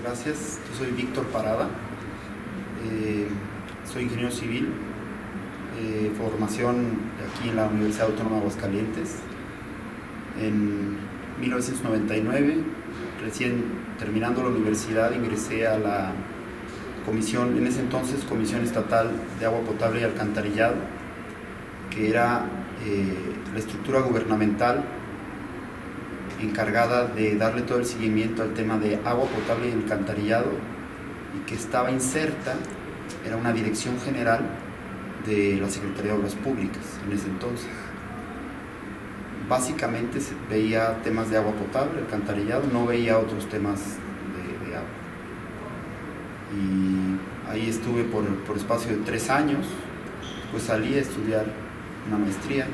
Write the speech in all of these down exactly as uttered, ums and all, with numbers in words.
gracias. Yo soy Víctor Parada, eh, soy ingeniero civil, eh, formación aquí en la Universidad Autónoma de Aguascalientes. En mil novecientos noventa y nueve, recién terminando la universidad, ingresé a la comisión, en ese entonces Comisión Estatal de Agua Potable y Alcantarillado, que era eh, la estructura gubernamental encargada de darle todo el seguimiento al tema de agua potable y alcantarillado, y que estaba inserta, era una dirección general de la Secretaría de Obras Públicas en ese entonces. Básicamente se veía temas de agua potable, alcantarillado, no veía otros temas de, de agua. Y ahí estuve por, por espacio de tres años, pues salí a estudiar una maestría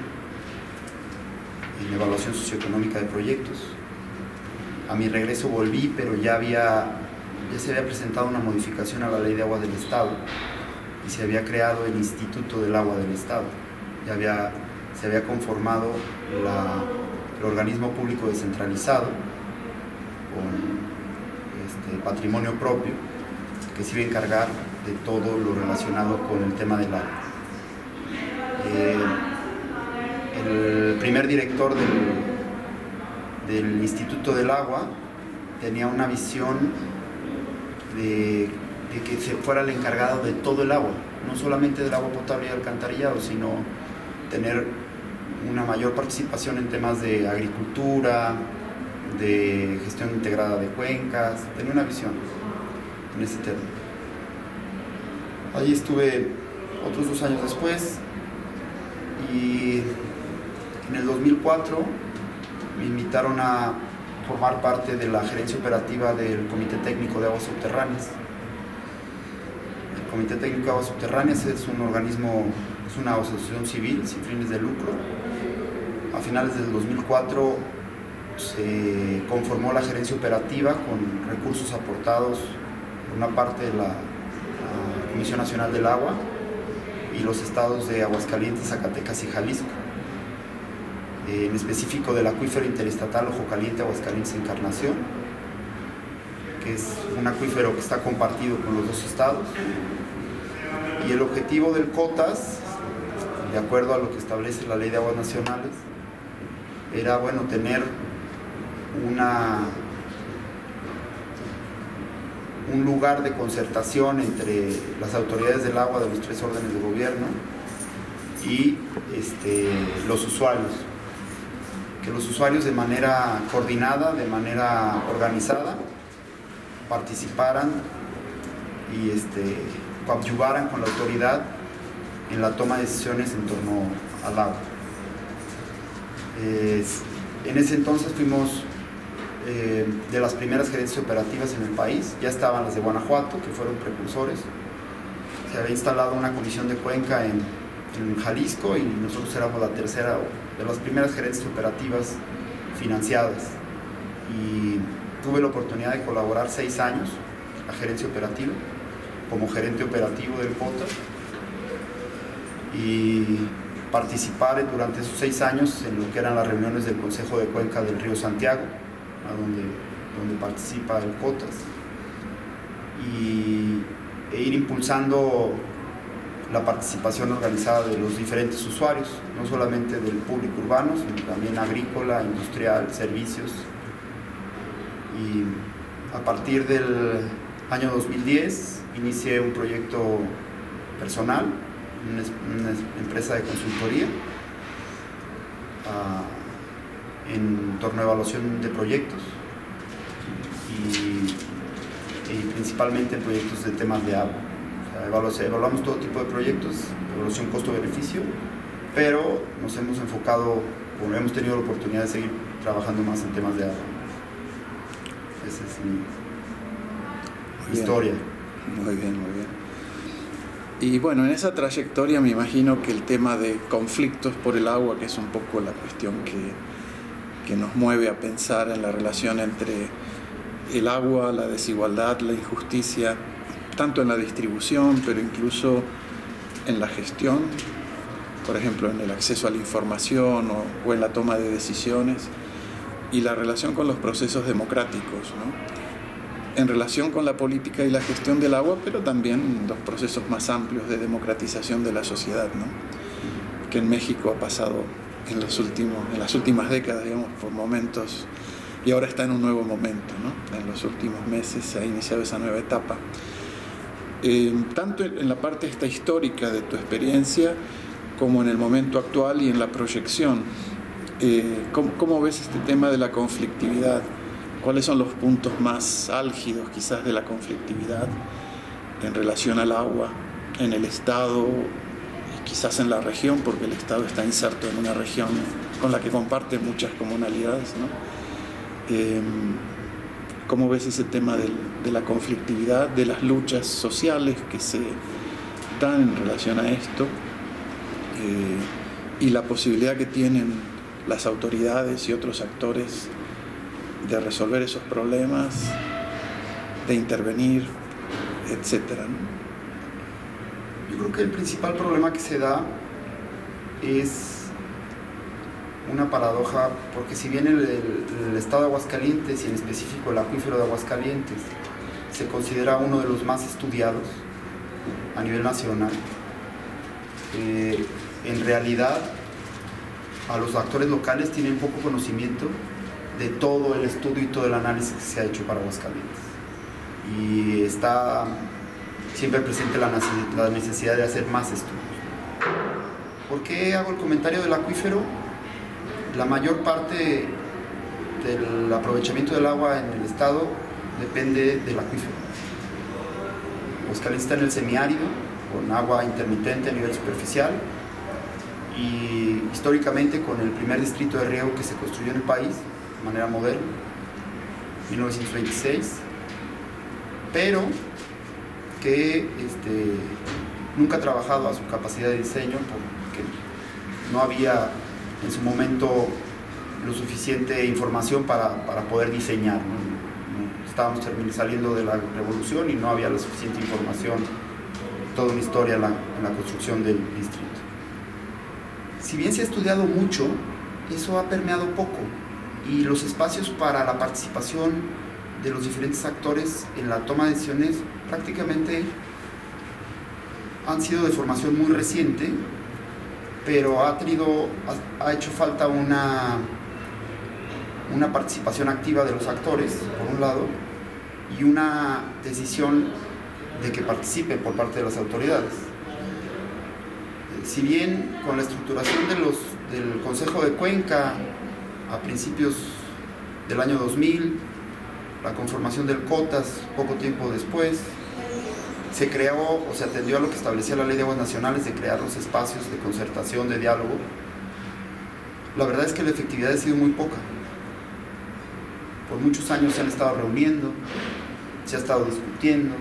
en evaluación socioeconómica de proyectos. A mi regreso volví, pero ya, había, ya se había presentado una modificación a la Ley de Agua del Estado y se había creado el Instituto del Agua del Estado. Ya había, se había conformado la, el organismo público descentralizado con este, patrimonio propio, que se iba a encargar de todo lo relacionado con el tema del agua. Eh, el primer director del, del Instituto del Agua tenía una visión de, de que se fuera el encargado de todo el agua, no solamente del agua potable y alcantarillado, sino tener una mayor participación en temas de agricultura, de gestión integrada de cuencas. Tenía una visión en ese tema. Allí estuve otros dos años después, y en el dos mil cuatro me invitaron a formar parte de la gerencia operativa del Comité Técnico de Aguas Subterráneas. El Comité Técnico de Aguas Subterráneas es un organismo, es una asociación civil sin fines de lucro. A finales del dos mil cuatro se conformó la gerencia operativa con recursos aportados por una parte de la, la Comisión Nacional del Agua y los estados de Aguascalientes, Zacatecas y Jalisco. Eh, en específico del acuífero interestatal Ojo Caliente, Aguascalientes, Encarnación, que es un acuífero que está compartido con los dos estados. Y el objetivo del COTAS, de acuerdo a lo que establece la Ley de Aguas Nacionales, era, bueno, tener una, un lugar de concertación entre las autoridades del agua de los tres órdenes de gobierno y este, los usuarios. Que los usuarios de manera coordinada, de manera organizada, participaran y este, coadyuvaran con la autoridad en la toma de decisiones en torno al agua. Eh, en ese entonces fuimos eh, de las primeras gerencias operativas en el país. Ya estaban las de Guanajuato, que fueron precursores. Se había instalado una comisión de cuenca en, en Jalisco, y nosotros éramos la tercera de las primeras gerencias operativas financiadas. Y tuve la oportunidad de colaborar seis años en la gerencia operativa como gerente operativo del COTAS y participar durante esos seis años en lo que eran las reuniones del Consejo de Cuenca del Río Santiago, a donde, donde participa el COTAS, y, e ir impulsando la participación organizada de los diferentes usuarios, no solamente del público urbano, sino también agrícola, industrial, servicios. Y a partir del año dos mil diez inicié un proyecto personal, una, una empresa de consultoría uh, en torno a evaluación de proyectos y, y principalmente proyectos de temas de agua. O sea, evaluamos todo tipo de proyectos, evaluación costo-beneficio, pero nos hemos enfocado, o hemos tenido la oportunidad de seguir trabajando más en temas de agua. Esa es mi Bien. historia. Muy bien, muy bien. Y bueno, en esa trayectoria me imagino que el tema de conflictos por el agua, que es un poco la cuestión que, que nos mueve a pensar en la relación entre el agua, la desigualdad, la injusticia, tanto en la distribución, pero incluso en la gestión, por ejemplo, en el acceso a la información o, o en la toma de decisiones, y la relación con los procesos democráticos, ¿no? en relación con la política y la gestión del agua, pero también los procesos más amplios de democratización de la sociedad, ¿no? Que en México ha pasado en, los últimos, en las últimas décadas, digamos, por momentos, y ahora está en un nuevo momento, ¿no? En los últimos meses se ha iniciado esa nueva etapa. Eh, tanto en la parte esta histórica de tu experiencia, como en el momento actual y en la proyección, eh, ¿cómo, ¿cómo ves este tema de la conflictividad? ¿Cuáles son los puntos más álgidos quizás de la conflictividad en relación al agua, en el Estado y quizás en la región, porque el Estado está inserto en una región con la que comparte muchas comunalidades, ¿no? Eh, ¿Cómo ves ese tema del, de la conflictividad, de las luchas sociales que se dan en relación a esto eh, y la posibilidad que tienen las autoridades y otros actores de resolver esos problemas, de intervenir, etcétera, ¿no? Yo creo que el principal problema que se da es una paradoja, porque si bien el, el, el estado de Aguascalientes, y en específico el acuífero de Aguascalientes, se considera uno de los más estudiados a nivel nacional, eh, en realidad a los actores locales tienen poco conocimiento de todo el estudio y todo el análisis que se ha hecho para Aguascalientes, y está siempre presente la necesidad de hacer más estudios. ¿Por qué hago el comentario del acuífero? La mayor parte del aprovechamiento del agua en el estado depende del acuífero. Aguascalientes está en el semiárido, con agua intermitente a nivel superficial, y históricamente con el primer distrito de riego que se construyó en el país de manera moderna, mil novecientos veintiséis, pero que este, nunca ha trabajado a su capacidad de diseño porque no había en su momento lo suficiente información para, para poder diseñar, ¿no? Estábamos saliendo de la revolución y no había la suficiente información, toda una historia en la, en la construcción del distrito. Si bien se ha estudiado mucho, eso ha permeado poco, y los espacios para la participación de los diferentes actores en la toma de decisiones prácticamente han sido de formación muy reciente, pero ha tenido, ha, ha hecho falta una, una participación activa de los actores, por un lado, y una decisión de que participen por parte de las autoridades. Si bien con la estructuración de los, del Consejo de Cuenca a principios del año dos mil, la conformación del COTAS poco tiempo después, se creó o se atendió a lo que establecía la Ley de Aguas Nacionales de crear los espacios de concertación, de diálogo. La verdad es que la efectividad ha sido muy poca. Por muchos años se han estado reuniendo, se ha estado discutiendo,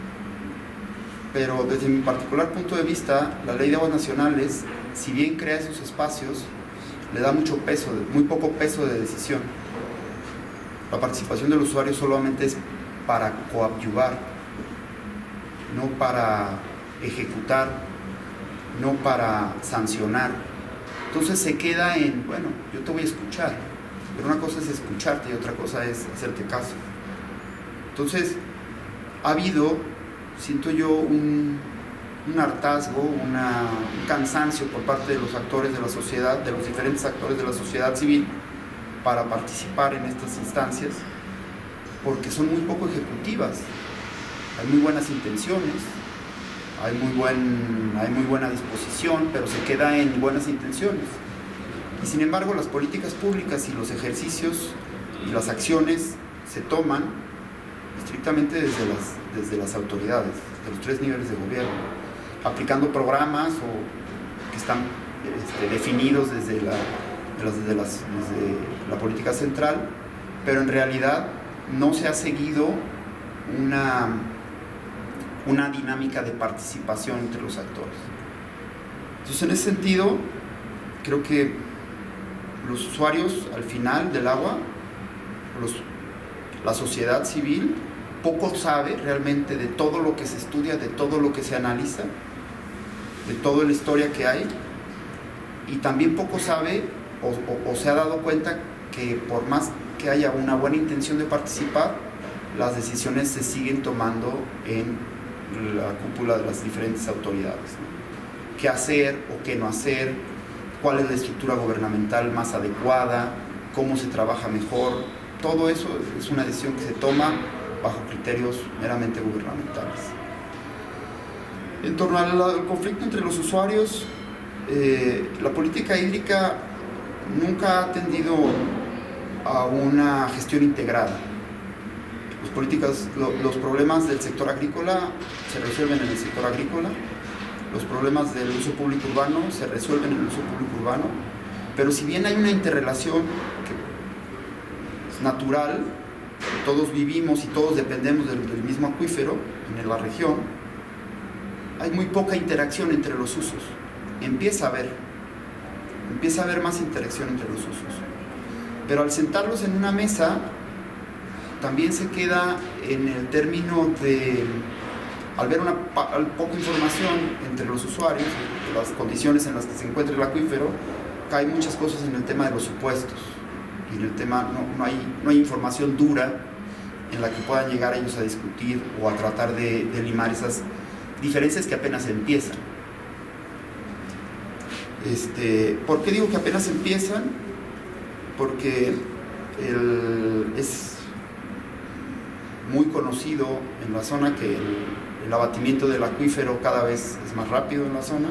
pero desde mi particular punto de vista, la Ley de Aguas Nacionales, si bien crea esos espacios, le da mucho peso, muy poco peso de decisión. La participación del usuario solamente es para coadyuvar, no para ejecutar, no para sancionar. Entonces se queda en, bueno, yo te voy a escuchar, pero una cosa es escucharte y otra cosa es hacerte caso. Entonces ha habido, siento yo, un, un hartazgo, una, un cansancio por parte de los actores de la sociedad, de los diferentes actores de la sociedad civil, para participar en estas instancias, porque son muy poco ejecutivas. Hay muy buenas intenciones, hay muy, buen, hay muy buena disposición, pero se queda en buenas intenciones. Y sin embargo, las políticas públicas y los ejercicios y las acciones se toman estrictamente desde las, desde las autoridades, de los tres niveles de gobierno, aplicando programas o que están este, definidos desde la, desde, las, desde la política central, pero en realidad no se ha seguido una, una dinámica de participación entre los actores. Entonces, en ese sentido, creo que los usuarios al final del agua, los, la sociedad civil, poco sabe realmente de todo lo que se estudia, de todo lo que se analiza, de toda la historia que hay, y también poco sabe o, o, o se ha dado cuenta que por más que haya una buena intención de participar, las decisiones se siguen tomando en la cúpula de las diferentes autoridades, ¿no? ¿Qué hacer o qué no hacer? ¿Cuál es la estructura gubernamental más adecuada? ¿Cómo se trabaja mejor? Todo eso es una decisión que se toma bajo criterios meramente gubernamentales. En torno al, al conflicto entre los usuarios, eh, la política hídrica nunca ha tendido a una gestión integrada. Los, políticas, lo, los problemas del sector agrícola se resuelven en el sector agrícola, los problemas del uso público urbano se resuelven en el uso público urbano, pero si bien hay una interrelación que es natural, todos vivimos y todos dependemos del, del mismo acuífero en la región, hay muy poca interacción entre los usos. Empieza a haber, empieza a haber más interacción entre los usos. Pero al sentarlos en una mesa, también se queda en el término de, al ver una poca información entre los usuarios, las condiciones en las que se encuentra el acuífero, caen muchas cosas en el tema de los supuestos. Y en el tema no, no, hay, no hay información dura en la que puedan llegar ellos a discutir o a tratar de, de limar esas diferencias que apenas empiezan. Este, ¿Por qué digo que apenas empiezan? Porque el, es muy conocido en la zona que el, el abatimiento del acuífero cada vez es más rápido en la zona.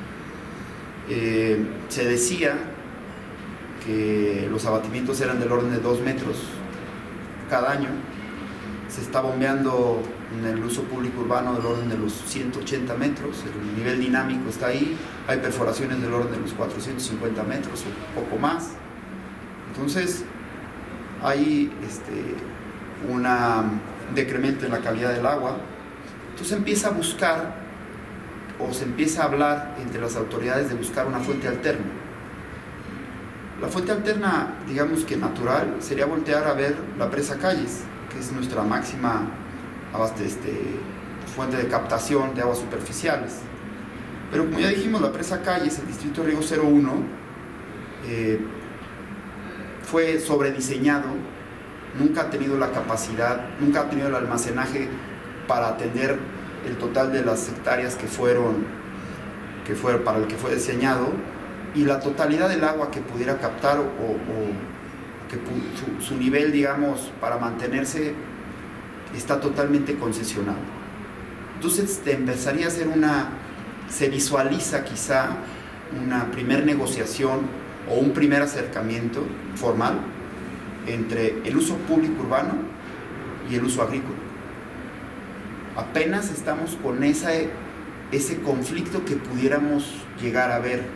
Eh, se decía que los abatimientos eran del orden de dos metros cada año. Se está bombeando en el uso público urbano del orden de los ciento ochenta metros, el nivel dinámico está ahí, hay perforaciones del orden de los cuatrocientos cincuenta metros o poco más. Entonces hay este, una, un decremento en la calidad del agua. Entonces empieza a buscar o se empieza a hablar entre las autoridades de buscar una fuente alterna. La fuente alterna, digamos que natural, sería voltear a ver la presa Calles, que es nuestra máxima este, fuente de captación de aguas superficiales. Pero como ya dijimos, la presa Calles, el distrito Riego cero uno, eh, fue sobrediseñado, nunca ha tenido la capacidad, nunca ha tenido el almacenaje para atender el total de las hectáreas que fueron, que fue para el que fue diseñado, y la totalidad del agua que pudiera captar o, o que su, su nivel, digamos, para mantenerse está totalmente concesionado. Entonces te empezaría a hacer una, se visualiza quizá una primer negociación o un primer acercamiento formal entre el uso público urbano y el uso agrícola. Apenas estamos con esa, ese conflicto que pudiéramos llegar a ver.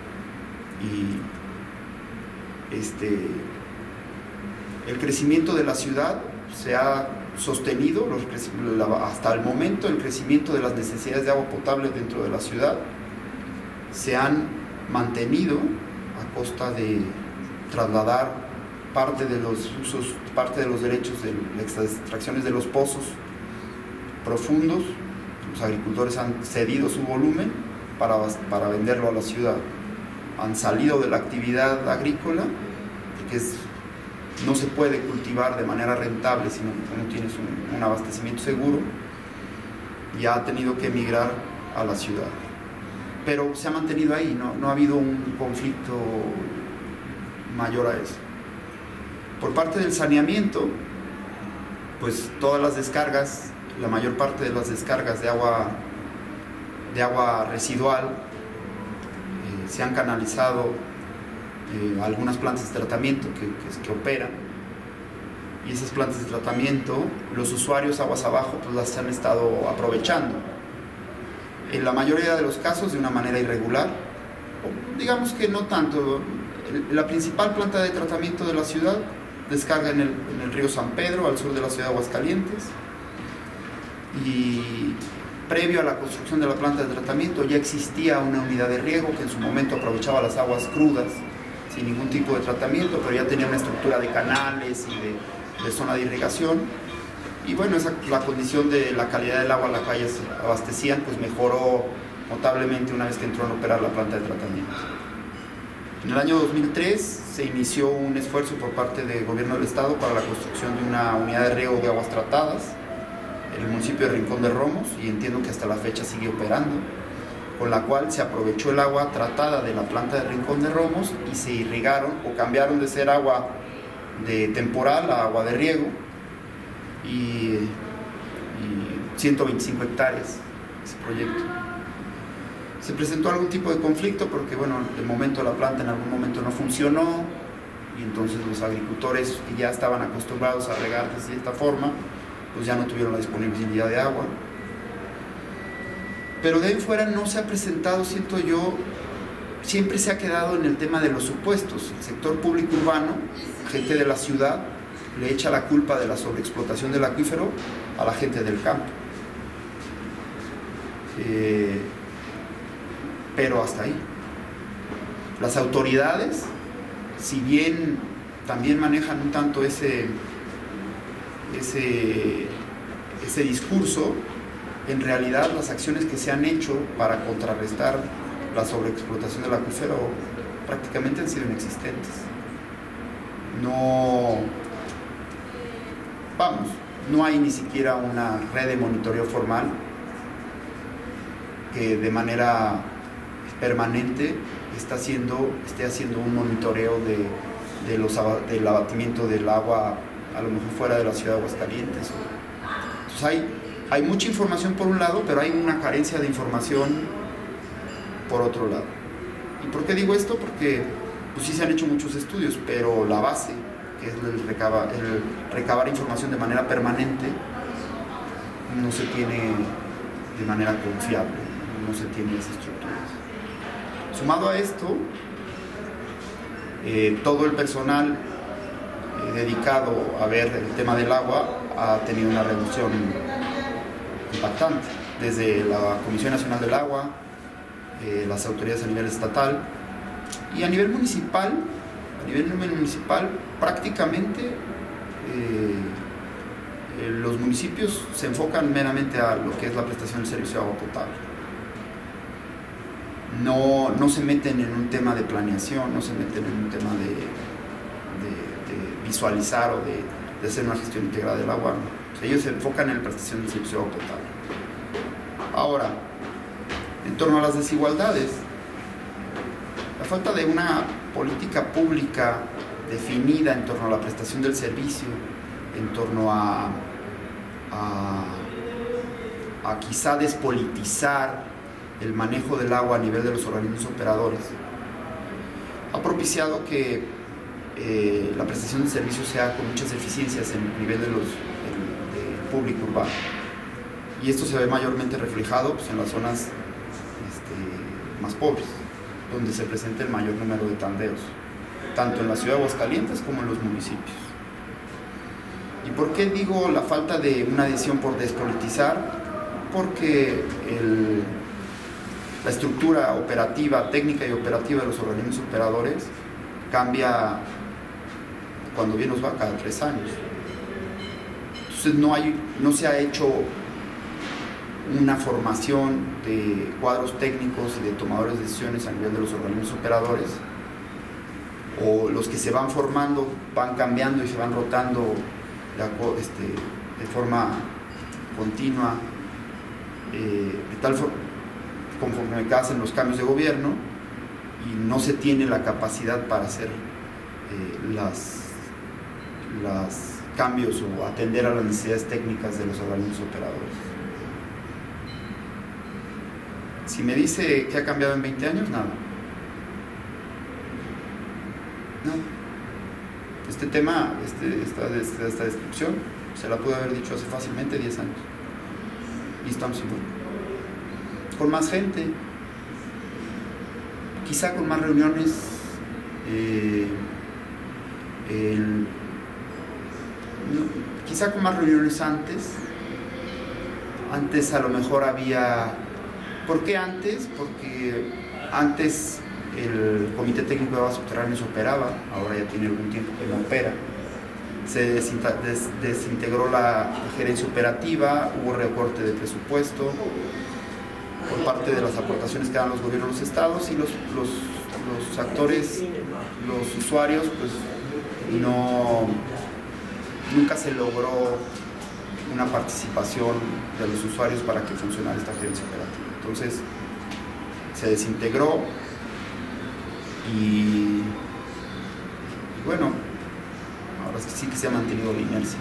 Y este, el crecimiento de la ciudad se ha sostenido los, hasta el momento. El crecimiento de las necesidades de agua potable dentro de la ciudad se han mantenido a costa de trasladar parte de los usos, parte de los derechos de las extracciones de los pozos profundos. Los agricultores han cedido su volumen para, para venderlo a la ciudad. Han salido de la actividad agrícola porque es, no se puede cultivar de manera rentable si no, no tienes un, un abastecimiento seguro, y ha tenido que emigrar a la ciudad. Pero se ha mantenido ahí, no, no ha habido un conflicto mayor a eso. Por parte del saneamiento, pues todas las descargas, la mayor parte de las descargas de agua, de agua residual, se han canalizado eh, algunas plantas de tratamiento que, que, que operan, y esas plantas de tratamiento los usuarios aguas abajo pues las han estado aprovechando, en la mayoría de los casos de una manera irregular, o digamos que no tanto. La principal planta de tratamiento de la ciudad descarga en el, en el río San Pedro, al sur de la ciudad de Aguascalientes, y previo a la construcción de la planta de tratamiento ya existía una unidad de riego que en su momento aprovechaba las aguas crudas sin ningún tipo de tratamiento, pero ya tenía una estructura de canales y de, de zona de irrigación. Y bueno, esa, la condición de la calidad del agua a la que ellas abastecían pues mejoró notablemente una vez que entró a operar la planta de tratamiento. En el año dos mil tres se inició un esfuerzo por parte del gobierno del estado para la construcción de una unidad de riego de aguas tratadas en el municipio de Rincón de Romos, y entiendo que hasta la fecha sigue operando, con la cual se aprovechó el agua tratada de la planta de Rincón de Romos y se irrigaron o cambiaron de ser agua de temporal a agua de riego, y, y ciento veinticinco hectáreas ese proyecto. Se presentó algún tipo de conflicto porque, bueno, de momento la planta en algún momento no funcionó, y entonces los agricultores que ya estaban acostumbrados a regar de cierta forma, pues ya no tuvieron la disponibilidad de agua. Pero de ahí fuera no se ha presentado, siento yo, siempre se ha quedado en el tema de los supuestos. El sector público urbano, gente de la ciudad, le echa la culpa de la sobreexplotación del acuífero a la gente del campo. Eh, pero hasta ahí. Las autoridades, si bien también manejan un tanto ese, ese, ese discurso, en realidad las acciones que se han hecho para contrarrestar la sobreexplotación del acuífero prácticamente han sido inexistentes. No, vamos, no hay ni siquiera una red de monitoreo formal que de manera permanente está haciendo, esté haciendo un monitoreo de, de los, del abatimiento del agua, a lo mejor fuera de la ciudad de Aguascalientes. Entonces hay, hay mucha información por un lado, pero hay una carencia de información por otro lado. ¿Y por qué digo esto? Porque pues sí se han hecho muchos estudios, pero la base, que es el recabar, el recabar información de manera permanente, no se tiene de manera confiable, no se tiene esas estructuras. Sumado a esto, eh, todo el personal eh, dedicado a ver el tema del agua ha tenido una reducción impactante, desde la Comisión Nacional del Agua, eh, las autoridades a nivel estatal y a nivel municipal. A nivel municipal prácticamente eh, eh, los municipios se enfocan meramente a lo que es la prestación del servicio de agua potable. No, no se meten en un tema de planeación, no se meten en un tema de, de, de visualizar o de, de hacer una gestión integrada del agua. ¿No? Ellos se enfocan en la prestación del servicio de agua potable. Ahora, en torno a las desigualdades, la falta de una política pública definida en torno a la prestación del servicio, en torno a, a, a quizá despolitizar el manejo del agua a nivel de los organismos operadores, ha propiciado que eh, la prestación de servicios sea con muchas deficiencias en el nivel de los, del, del público urbano. Y esto se ve mayormente reflejado pues, en las zonas este, más pobres, donde se presenta el mayor número de tandeos, tanto en la ciudad de Aguascalientes como en los municipios. ¿Y por qué digo la falta de una decisión por despolitizar? Porque el, la estructura operativa, técnica y operativa de los organismos operadores cambia, cuando bien nos va, cada tres años. Entonces no, hay, no se ha hecho una formación de cuadros técnicos y de tomadores de decisiones a nivel de los organismos operadores, o los que se van formando van cambiando y se van rotando de, este, de forma continua, eh, de tal forma conforme hacen los cambios de gobierno, y no se tiene la capacidad para hacer eh, las, las cambios o atender a las necesidades técnicas de los organismos operadores. Si me dice que ha cambiado en veinte años, nada. Nada. Este tema, este, esta, esta, esta descripción, se la pude haber dicho hace fácilmente diez años. Y estamos igual. Con más gente, quizá con más reuniones, eh, el, no, quizá con más reuniones antes. Antes a lo mejor había... ¿Por qué antes? Porque antes el Comité Técnico de Aguas Subterráneas operaba, ahora ya tiene algún tiempo que no opera. Se desintegró la gerencia operativa, hubo recorte de presupuesto por parte de las aportaciones que dan los gobiernos de los estados, y los, los, los actores, los usuarios, pues no, nunca se logró una participación de los usuarios para que funcionara esta gerencia operativa. Entonces se desintegró y, y bueno, ahora sí que se ha mantenido la inercia.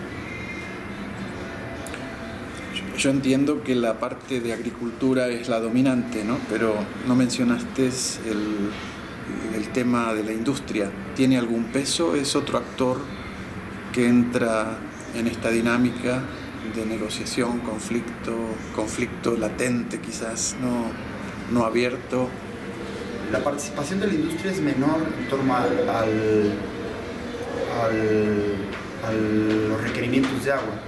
Yo entiendo que la parte de agricultura es la dominante, ¿no? Pero no mencionaste el, el tema de la industria. ¿Tiene algún peso? ¿Es otro actor que entra en esta dinámica de negociación, conflicto, conflicto latente quizás, no, no abierto? La participación de la industria es menor en torno al, al, al, a los requerimientos de agua.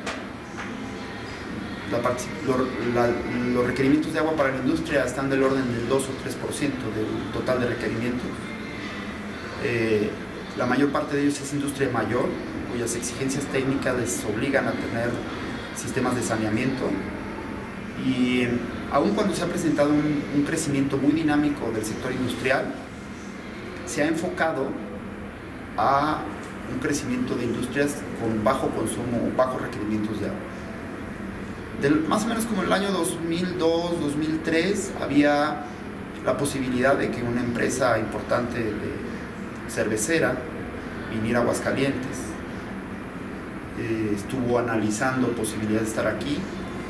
La, lo, la, los requerimientos de agua para la industria están del orden del dos o tres por ciento del total de requerimientos. Eh, la mayor parte de ellos es industria mayor, cuyas exigencias técnicas les obligan a tener sistemas de saneamiento. Y aun cuando se ha presentado un, un crecimiento muy dinámico del sector industrial, se ha enfocado a un crecimiento de industrias con bajo consumo o bajos requerimientos de agua. Del, más o menos como el año dos mil dos, dos mil tres, había la posibilidad de que una empresa importante de cervecera viniera a Aguascalientes. Eh, estuvo analizando posibilidades de estar aquí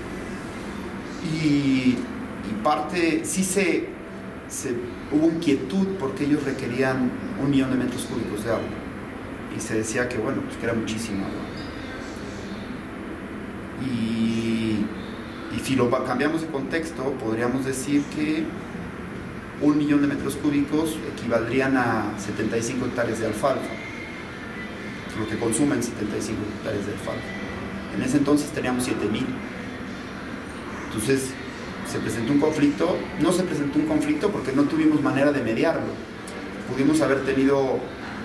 y, y parte, sí se, se hubo inquietud porque ellos requerían un millón de metros cúbicos de agua y se decía que bueno, pues que era muchísima agua. Y, y si lo cambiamos de contexto, podríamos decir que un millón de metros cúbicos equivaldrían a setenta y cinco hectáreas de alfalfa, lo que consumen setenta y cinco hectáreas de alfalfa. En ese entonces teníamos siete mil. Entonces se presentó un conflicto, no se presentó un conflicto porque no tuvimos manera de mediarlo. Pudimos haber tenido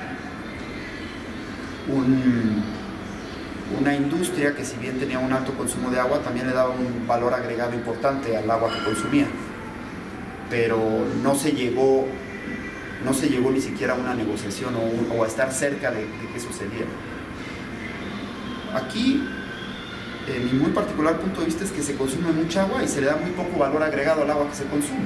un... una industria que si bien tenía un alto consumo de agua, también le daba un valor agregado importante al agua que consumía, pero no se llegó, no se llegó ni siquiera a una negociación o, un, o a estar cerca de, de que sucediera. Aquí, en mi muy particular punto de vista, es que se consume mucha agua y se le da muy poco valor agregado al agua que se consume.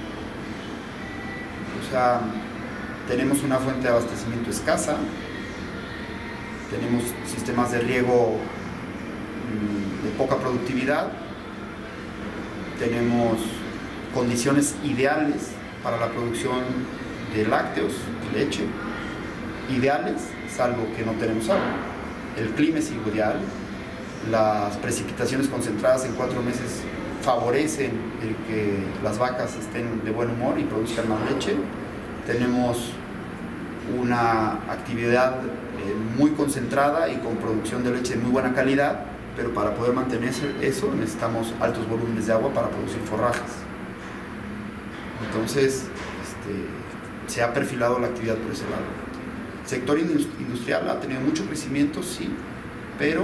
O sea, tenemos una fuente de abastecimiento escasa, tenemos sistemas de riego de poca productividad, tenemos condiciones ideales para la producción de lácteos, leche, ideales, salvo que no tenemos agua. El clima es ideal, las precipitaciones concentradas en cuatro meses favorecen el que las vacas estén de buen humor y produzcan más leche. Tenemos una actividad eh, muy concentrada y con producción de leche de muy buena calidad, pero para poder mantener eso necesitamos altos volúmenes de agua para producir forrajes. Entonces este, se ha perfilado la actividad por ese lado. El sector industrial ha tenido mucho crecimiento, sí, pero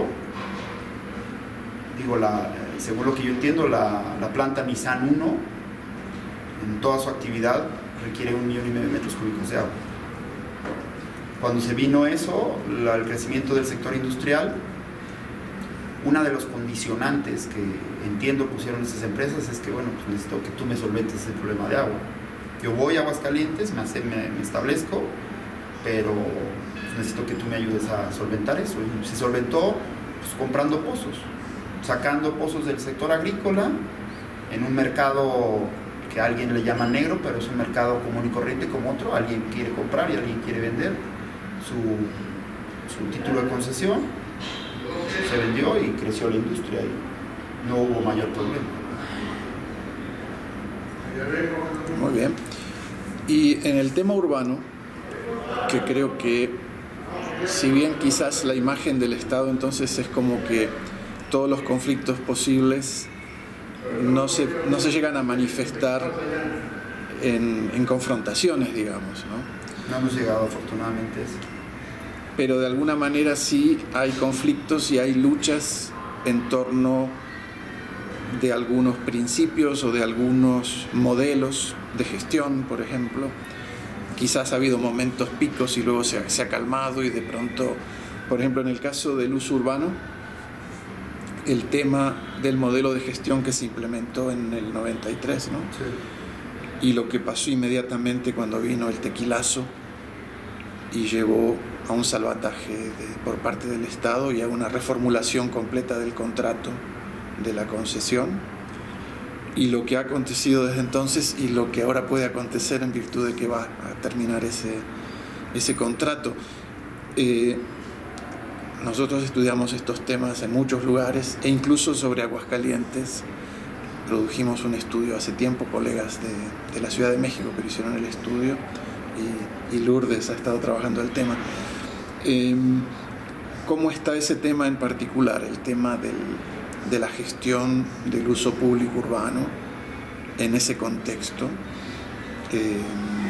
digo, la, según lo que yo entiendo, la, la planta Nissan uno en toda su actividad requiere un millón y medio de metros cúbicos de agua. Cuando se vino eso, la, el crecimiento del sector industrial, una de los condicionantes que entiendo pusieron esas empresas es que, bueno, pues necesito que tú me solventes ese problema de agua. Yo voy a Aguascalientes, me, hace, me, me establezco, pero pues necesito que tú me ayudes a solventar eso. Y se solventó pues, comprando pozos, sacando pozos del sector agrícola en un mercado que a alguien le llama negro, pero es un mercado común y corriente como otro. Alguien quiere comprar y alguien quiere vender su, su título de concesión, se vendió y creció la industria y no hubo mayor problema. Muy bien. Y en el tema urbano, que creo que si bien quizás la imagen del Estado entonces es como que todos los conflictos posibles no se, no se llegan a manifestar en, en confrontaciones, digamos, ¿no? No hemos llegado afortunadamente a eso. Pero de alguna manera sí hay conflictos y hay luchas en torno de algunos principios o de algunos modelos de gestión, por ejemplo, quizás ha habido momentos picos y luego se ha, se ha calmado y de pronto, por ejemplo, en el caso del uso urbano, el tema del modelo de gestión que se implementó en el noventa y tres, ¿no? Sí. Y lo que pasó inmediatamente cuando vino el tequilazo y llevó a un salvataje de, por parte del Estado y a una reformulación completa del contrato de la concesión, y lo que ha acontecido desde entonces y lo que ahora puede acontecer en virtud de que va a terminar ese, ese contrato. Eh, nosotros estudiamos estos temas en muchos lugares e incluso sobre Aguascalientes. Produjimos un estudio hace tiempo, colegas de, de la Ciudad de México que hicieron el estudio, y, y Lourdes ha estado trabajando el tema. Eh, ¿Cómo está ese tema en particular, el tema del, de la gestión del uso público urbano en ese contexto? Eh,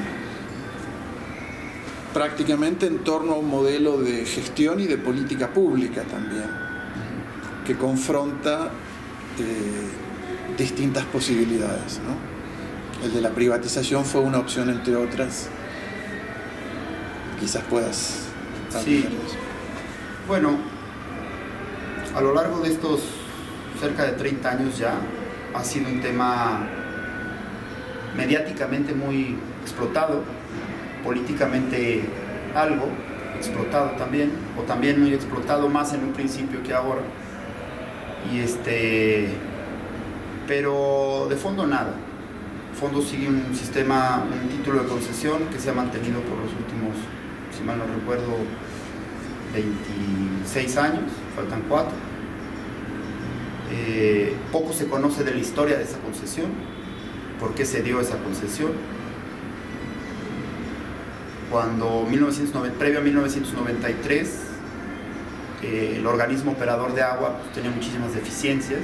prácticamente en torno a un modelo de gestión y de política pública también, que confronta eh, distintas posibilidades, ¿no? El de la privatización fue una opción entre otras. Quizás puedas... Sí. Bueno, a lo largo de estos cerca de treinta años ya ha sido un tema mediáticamente muy explotado, políticamente algo explotado también, o también muy explotado más en un principio que ahora, y este pero de fondo nada. De fondo sigue un sistema, un título de concesión que se ha mantenido por los últimos, si mal no recuerdo, veintiséis años, faltan cuatro. Eh, poco se conoce de la historia de esa concesión, por qué se dio esa concesión. Cuando mil novecientos noventa, previo a mil novecientos noventa y tres, eh, el organismo operador de agua pues, tenía muchísimas deficiencias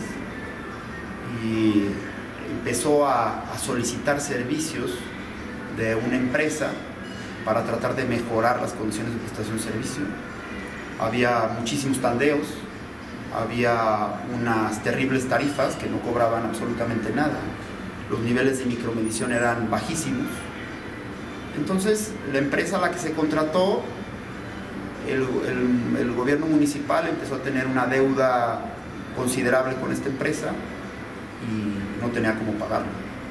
y empezó a, a solicitar servicios de una empresa para tratar de mejorar las condiciones de prestación de servicio. Había muchísimos tandeos, había unas terribles tarifas que no cobraban absolutamente nada, los niveles de micromedición eran bajísimos. Entonces la empresa a la que se contrató, el, el, el gobierno municipal empezó a tener una deuda considerable con esta empresa y no tenía cómo pagarlo.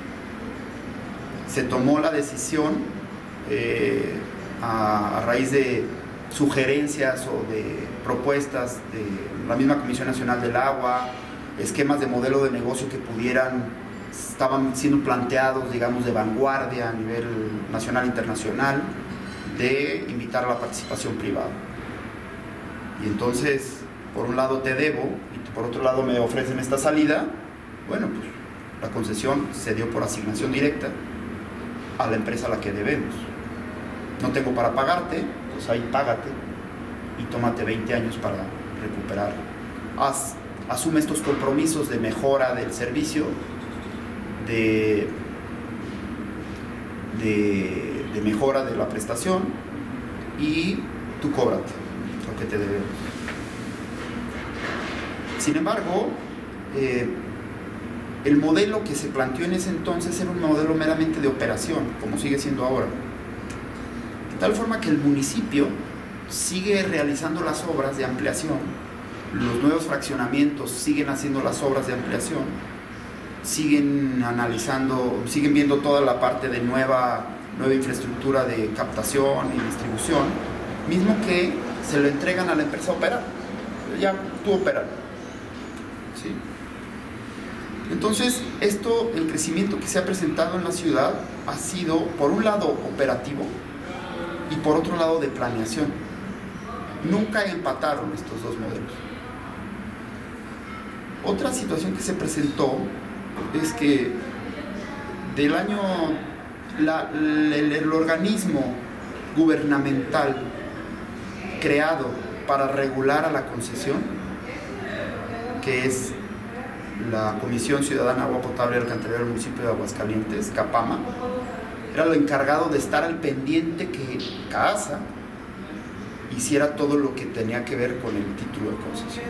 Se tomó la decisión eh, a, a raíz de sugerencias o de propuestas de la misma Comisión Nacional del Agua, esquemas de modelo de negocio que pudieran, estaban siendo planteados, digamos, de vanguardia a nivel nacional e internacional, de invitar a la participación privada. Y entonces, por un lado te debo y por otro lado me ofrecen esta salida. Bueno, pues la concesión se dio por asignación directa a la empresa a la que debemos. No tengo para pagarte, pues ahí págate y tómate veinte años para recuperar. Haz, asume estos compromisos de mejora del servicio, de, de, de mejora de la prestación, y tú cóbrate lo que te debemos. Sin embargo, eh, el modelo que se planteó en ese entonces era un modelo meramente de operación, como sigue siendo ahora. De tal forma que el municipio sigue realizando las obras de ampliación, los nuevos fraccionamientos siguen haciendo las obras de ampliación, siguen analizando, siguen viendo toda la parte de nueva, nueva infraestructura de captación y distribución, mismo que se lo entregan a la empresa a operar. Ya tú operas. ¿Sí? Entonces, esto, el crecimiento que se ha presentado en la ciudad ha sido, por un lado, operativo y por otro lado, de planeación. Nunca empataron estos dos modelos. Otra situación que se presentó es que del año, la, el, el organismo gubernamental creado para regular a la concesión, que es la Comisión Ciudadana Agua Potable y Alcantarillado del Municipio de Aguascalientes, CAPAMA, era lo encargado de estar al pendiente que CAASA hiciera todo lo que tenía que ver con el título de concesión.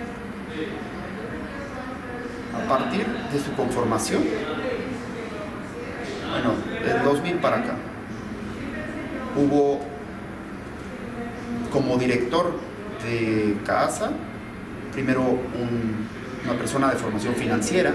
A partir de su conformación, bueno, del dos mil para acá, hubo como director de CAASA, primero un, una persona de formación financiera,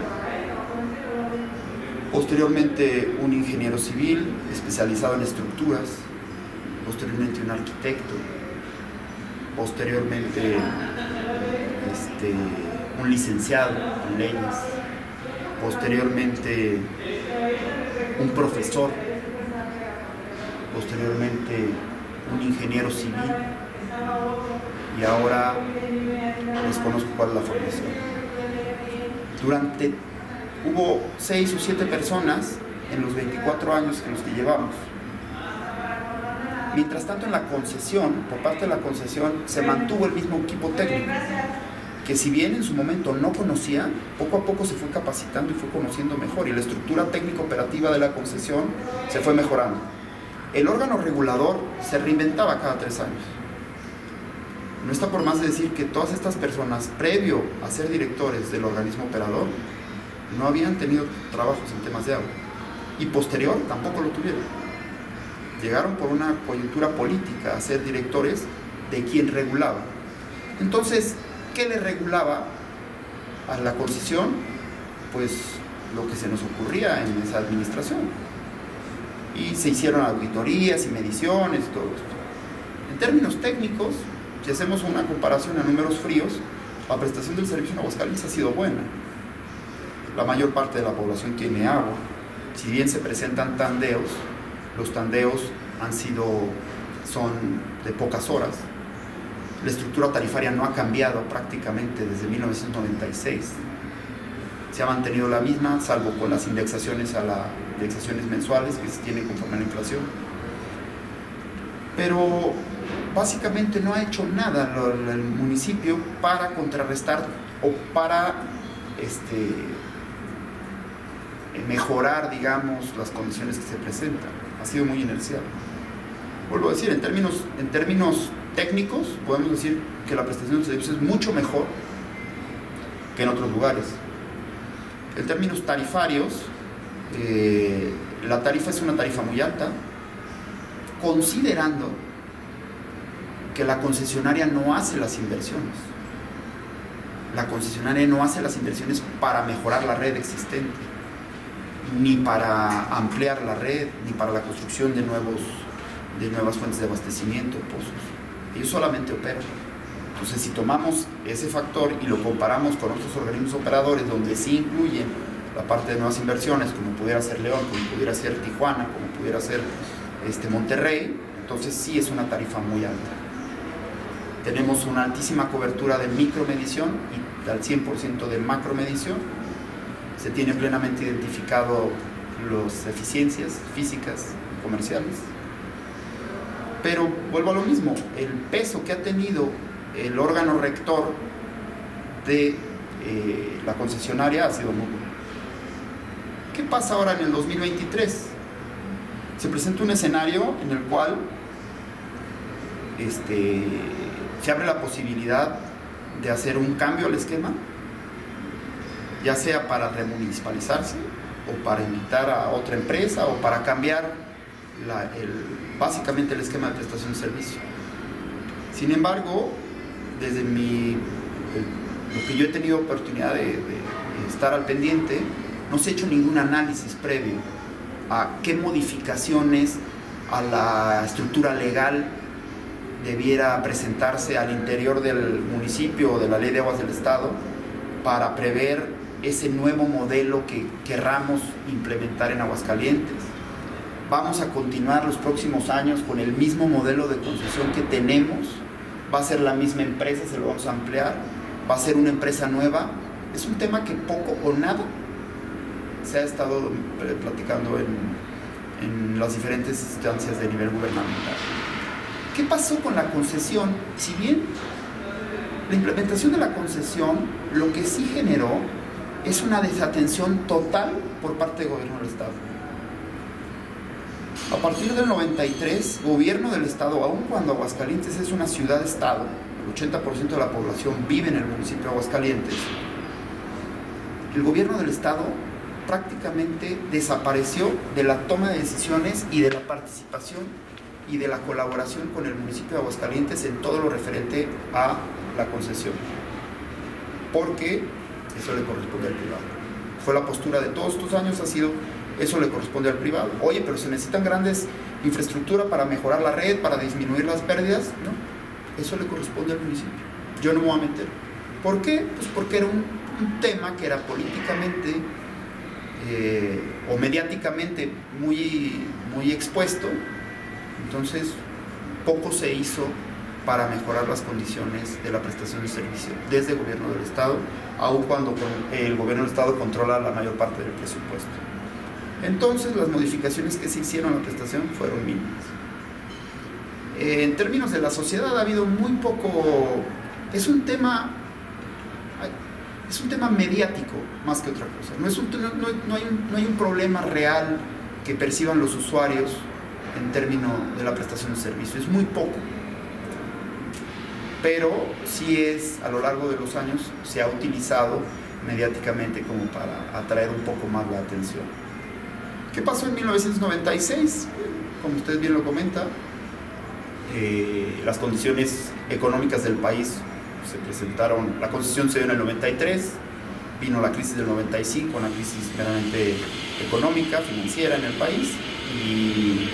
posteriormente un ingeniero civil especializado en estructuras, posteriormente un arquitecto, posteriormente este, un licenciado en leyes, posteriormente un profesor, posteriormente un ingeniero civil, y ahora desconozco cuál es la formación. Durante, hubo seis o siete personas en los veinticuatro años en los que llevamos. Mientras tanto, en la concesión, por parte de la concesión, se mantuvo el mismo equipo técnico, que si bien en su momento no conocía, poco a poco se fue capacitando y fue conociendo mejor, y la estructura técnico-operativa de la concesión se fue mejorando. El órgano regulador se reinventaba cada tres años. No está por más de decir que todas estas personas, previo a ser directores del organismo operador, no habían tenido trabajos en temas de agua, y posterior tampoco lo tuvieron. Llegaron por una coyuntura política a ser directores de quien regulaba. Entonces, ¿qué le regulaba a la concesión? Pues lo que se nos ocurría en esa administración. Y se hicieron auditorías y mediciones, todo esto. En términos técnicos, si hacemos una comparación a números fríos, la prestación del servicio en Aguascalientes ha sido buena. La mayor parte de la población tiene agua. Si bien se presentan tandeos, los tandeos han sido, son de pocas horas. La estructura tarifaria no ha cambiado prácticamente desde mil novecientos noventa y seis. Se ha mantenido la misma, salvo con las indexaciones a las indexaciones mensuales que se tienen conforme a la inflación. Pero básicamente no ha hecho nada el municipio para contrarrestar o para este, mejorar, digamos, las condiciones que se presentan. Ha sido muy inercial. Vuelvo a decir, en términos, en términos técnicos, podemos decir que la prestación de servicios es mucho mejor que en otros lugares. En términos tarifarios, eh, la tarifa es una tarifa muy alta, considerando que la concesionaria no hace las inversiones. La concesionaria no hace las inversiones para mejorar la red existente, ni para ampliar la red, ni para la construcción de, nuevos, de nuevas fuentes de abastecimiento, pozos. Ellos solamente operan. Entonces, si tomamos ese factor y lo comparamos con otros organismos operadores donde sí incluyen la parte de nuevas inversiones, como pudiera ser León, como pudiera ser Tijuana, como pudiera ser este, Monterrey, entonces sí es una tarifa muy alta. Tenemos una altísima cobertura de micromedición y al cien por ciento de macromedición. Se tiene plenamente identificado las eficiencias físicas y comerciales. Pero vuelvo a lo mismo, el peso que ha tenido el órgano rector de eh, la concesionaria ha sido nulo. ¿Qué pasa ahora en el dos mil veintitrés? Se presenta un escenario en el cual este, se abre la posibilidad de hacer un cambio al esquema, ya sea para remunicipalizarse o para invitar a otra empresa o para cambiar la, el, básicamente el esquema de prestación de servicio. Sin embargo, desde mi, el, lo que yo he tenido oportunidad de, de, de estar al pendiente, no se ha hecho ningún análisis previo a qué modificaciones a la estructura legal debiera presentarse al interior del municipio o de la Ley de Aguas del Estado para prever ese nuevo modelo que querramos implementar en Aguascalientes. Vamos a continuar los próximos años con el mismo modelo de concesión que tenemos, va a ser la misma empresa, se lo vamos a ampliar, va a ser una empresa nueva. Es un tema que poco o nada se ha estado platicando en, en las diferentes instancias de nivel gubernamental. ¿Qué pasó con la concesión? Si bien la implementación de la concesión lo que sí generó es una desatención total por parte del gobierno del Estado. A partir del noventa y tres, gobierno del Estado, aun cuando Aguascalientes es una ciudad-estado, el ochenta por ciento de la población vive en el municipio de Aguascalientes, el gobierno del Estado prácticamente desapareció de la toma de decisiones y de la participación y de la colaboración con el municipio de Aguascalientes en todo lo referente a la concesión, porque eso le corresponde al privado. Fue la postura de todos estos años, ha sido, eso le corresponde al privado. Oye, pero se necesitan grandes infraestructura para mejorar la red, para disminuir las pérdidas, ¿no? Eso le corresponde al municipio. Yo no me voy a meter. ¿Por qué? Pues porque era un, un tema que era políticamente eh, o mediáticamente muy, muy expuesto. Entonces, poco se hizo para mejorar las condiciones de la prestación de servicio desde el gobierno del Estado, aun cuando el gobierno del Estado controla la mayor parte del presupuesto. Entonces, las modificaciones que se hicieron a la prestación fueron mínimas. Eh, en términos de la sociedad ha habido muy poco... Es un tema... Es un tema mediático más que otra cosa. No, es un, no, no, no, hay un, no hay un problema real que perciban los usuarios en términos de la prestación de servicio. Es muy poco. Pero sí es, a lo largo de los años, se ha utilizado mediáticamente como para atraer un poco más la atención. ¿Qué pasó en mil novecientos noventa y seis? Como usted bien lo comenta, eh, las condiciones económicas del país se presentaron, la concesión se dio en el noventa y tres, vino la crisis del noventa y cinco, una crisis meramente económica, financiera en el país, y,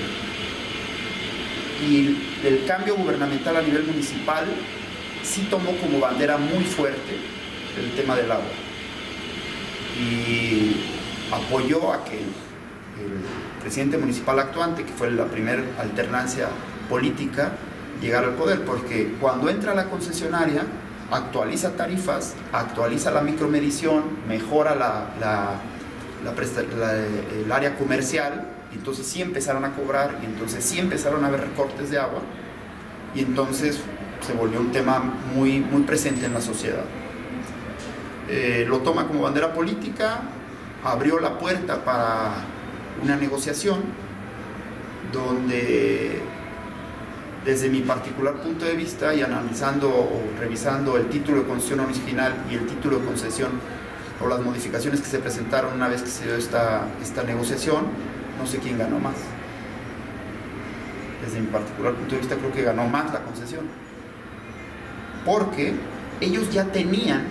y el cambio gubernamental a nivel municipal sí tomó como bandera muy fuerte el tema del agua y apoyó a que el presidente municipal actuante, que fue la primera alternancia política, llegara al poder, porque cuando entra la concesionaria actualiza tarifas, actualiza la micromedición, mejora la, la, la presta, la, el área comercial, y entonces sí empezaron a cobrar, y entonces sí empezaron a haber recortes de agua, y entonces se volvió un tema muy, muy presente en la sociedad. Eh, lo toma como bandera política, abrió la puerta para una negociación donde, desde mi particular punto de vista y analizando o revisando el título de concesión original y el título de concesión o las modificaciones que se presentaron una vez que se dio esta, esta negociación, no sé quién ganó más. Desde mi particular punto de vista creo que ganó más la concesión, porque ellos ya tenían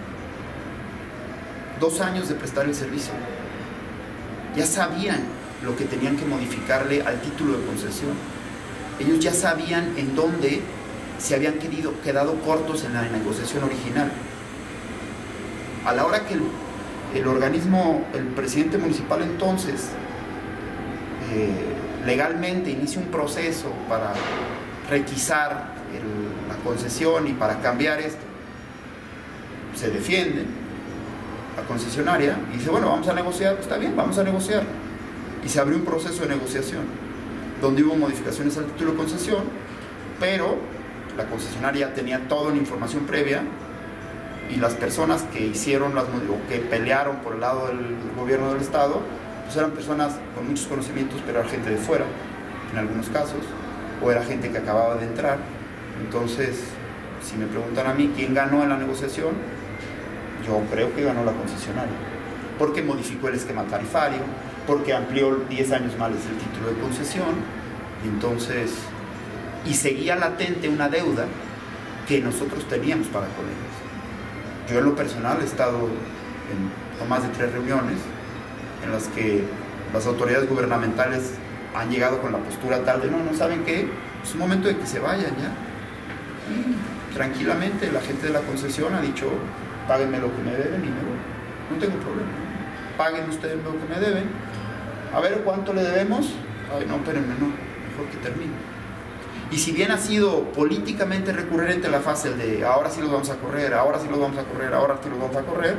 dos años de prestar el servicio, ya sabían lo que tenían que modificarle al título de concesión. Ellos ya sabían en dónde se habían querido, quedado cortos en la negociación original. A la hora que el, el organismo, el presidente municipal entonces, eh, legalmente inicia un proceso para requisar el, la concesión y para cambiar esto, se defiende la concesionaria y dice, bueno, vamos a negociar, está bien, vamos a negociar. Y se abrió un proceso de negociación donde hubo modificaciones al título de concesión, pero la concesionaria tenía toda la información previa y las personas que hicieron las o que pelearon por el lado del gobierno del estado, pues eran personas con muchos conocimientos, pero era gente de fuera en algunos casos, o era gente que acababa de entrar. Entonces, si me preguntan a mí quién ganó en la negociación, yo creo que ganó la concesionaria, porque modificó el esquema tarifario, porque amplió diez años más el título de concesión, y entonces, y seguía latente una deuda que nosotros teníamos para con ellos. Yo en lo personal he estado en no más de tres reuniones en las que las autoridades gubernamentales han llegado con la postura tal de, no, no saben qué, es un momento de que se vayan ya. Y tranquilamente la gente de la concesión ha dicho, páguenme lo que me deben y me voy, no tengo problema, paguen ustedes lo que me deben, a ver cuánto le debemos, ay no, espérenme, no, mejor que termine. Y si bien ha sido políticamente recurrente la fase de ahora sí los vamos a correr, ahora sí los vamos a correr, ahora sí los vamos a correr,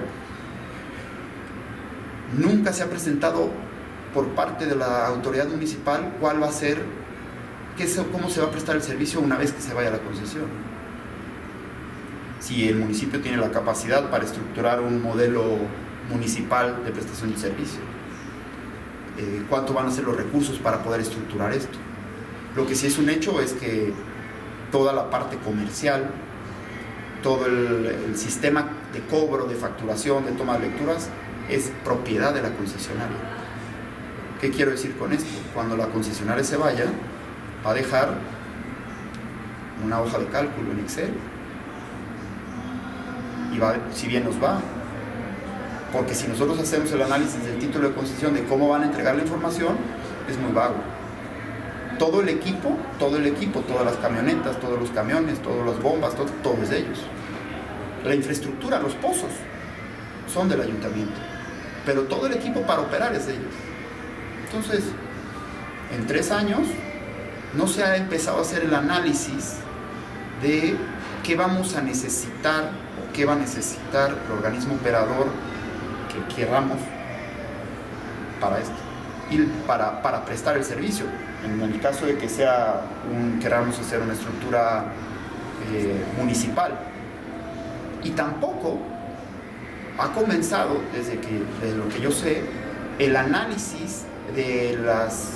nunca se ha presentado por parte de la autoridad municipal cuál va a ser, qué, cómo se va a prestar el servicio una vez que se vaya a la concesión. Si el municipio tiene la capacidad para estructurar un modelo municipal de prestación de servicio, eh, cuánto van a ser los recursos para poder estructurar esto. Lo que sí es un hecho es que toda la parte comercial, todo el, el sistema de cobro, de facturación, de toma de lecturas, es propiedad de la concesionaria. ¿Qué quiero decir con esto? Cuando la concesionaria se vaya, va a dejar una hoja de cálculo en Excel y va, si bien nos va, porque si nosotros hacemos el análisis del título de concesión de cómo van a entregar la información, es muy vago. Todo el equipo, todo el equipo, todas las camionetas, todos los camiones, todas las bombas, todo, todo es de ellos. La infraestructura, los pozos, son del ayuntamiento, pero todo el equipo para operar es de ellos. Entonces, en tres años no se ha empezado a hacer el análisis de qué vamos a necesitar o qué va a necesitar el organismo operador que queramos para esto y para, para prestar el servicio. En el caso de que sea un, queramos hacer una estructura eh, municipal. Y tampoco ha comenzado, desde que, desde lo que yo sé, el análisis de las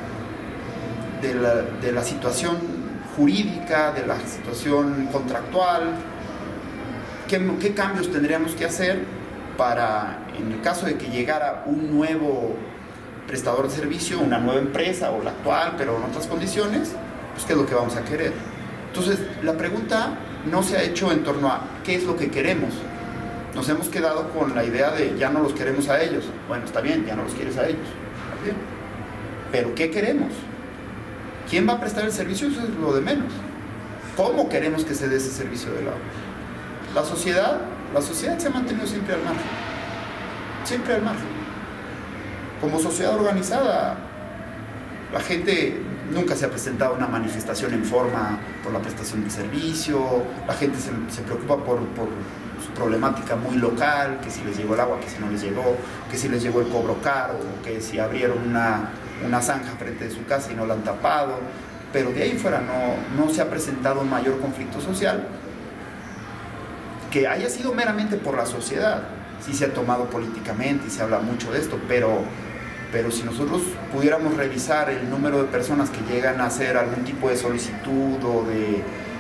de la, de la situación jurídica, de la situación contractual, qué, qué cambios tendríamos que hacer para, en el caso de que llegara un nuevo prestador de servicio, una nueva empresa o la actual, pero en otras condiciones, pues qué es lo que vamos a querer. Entonces, la pregunta no se ha hecho en torno a qué es lo que queremos. Nos hemos quedado con la idea de ya no los queremos a ellos. Bueno, está bien, ya no los quieres a ellos. Está bien. Pero ¿qué queremos? ¿Quién va a prestar el servicio? Eso es lo de menos. ¿Cómo queremos que se dé ese servicio del agua? La sociedad, la sociedad se ha mantenido siempre al margen. Siempre al margen. Como sociedad organizada, la gente nunca se ha presentado a una manifestación en forma por la prestación del servicio, la gente se, se preocupa por, por su problemática muy local, que si les llegó el agua, que si no les llegó, que si les llegó el cobro caro, que si abrieron una, una zanja frente de su casa y no la han tapado, pero de ahí fuera no, no se ha presentado un mayor conflicto social que haya sido meramente por la sociedad. Sí se ha tomado políticamente y se habla mucho de esto, pero, pero si nosotros pudiéramos revisar el número de personas que llegan a hacer algún tipo de solicitud o de,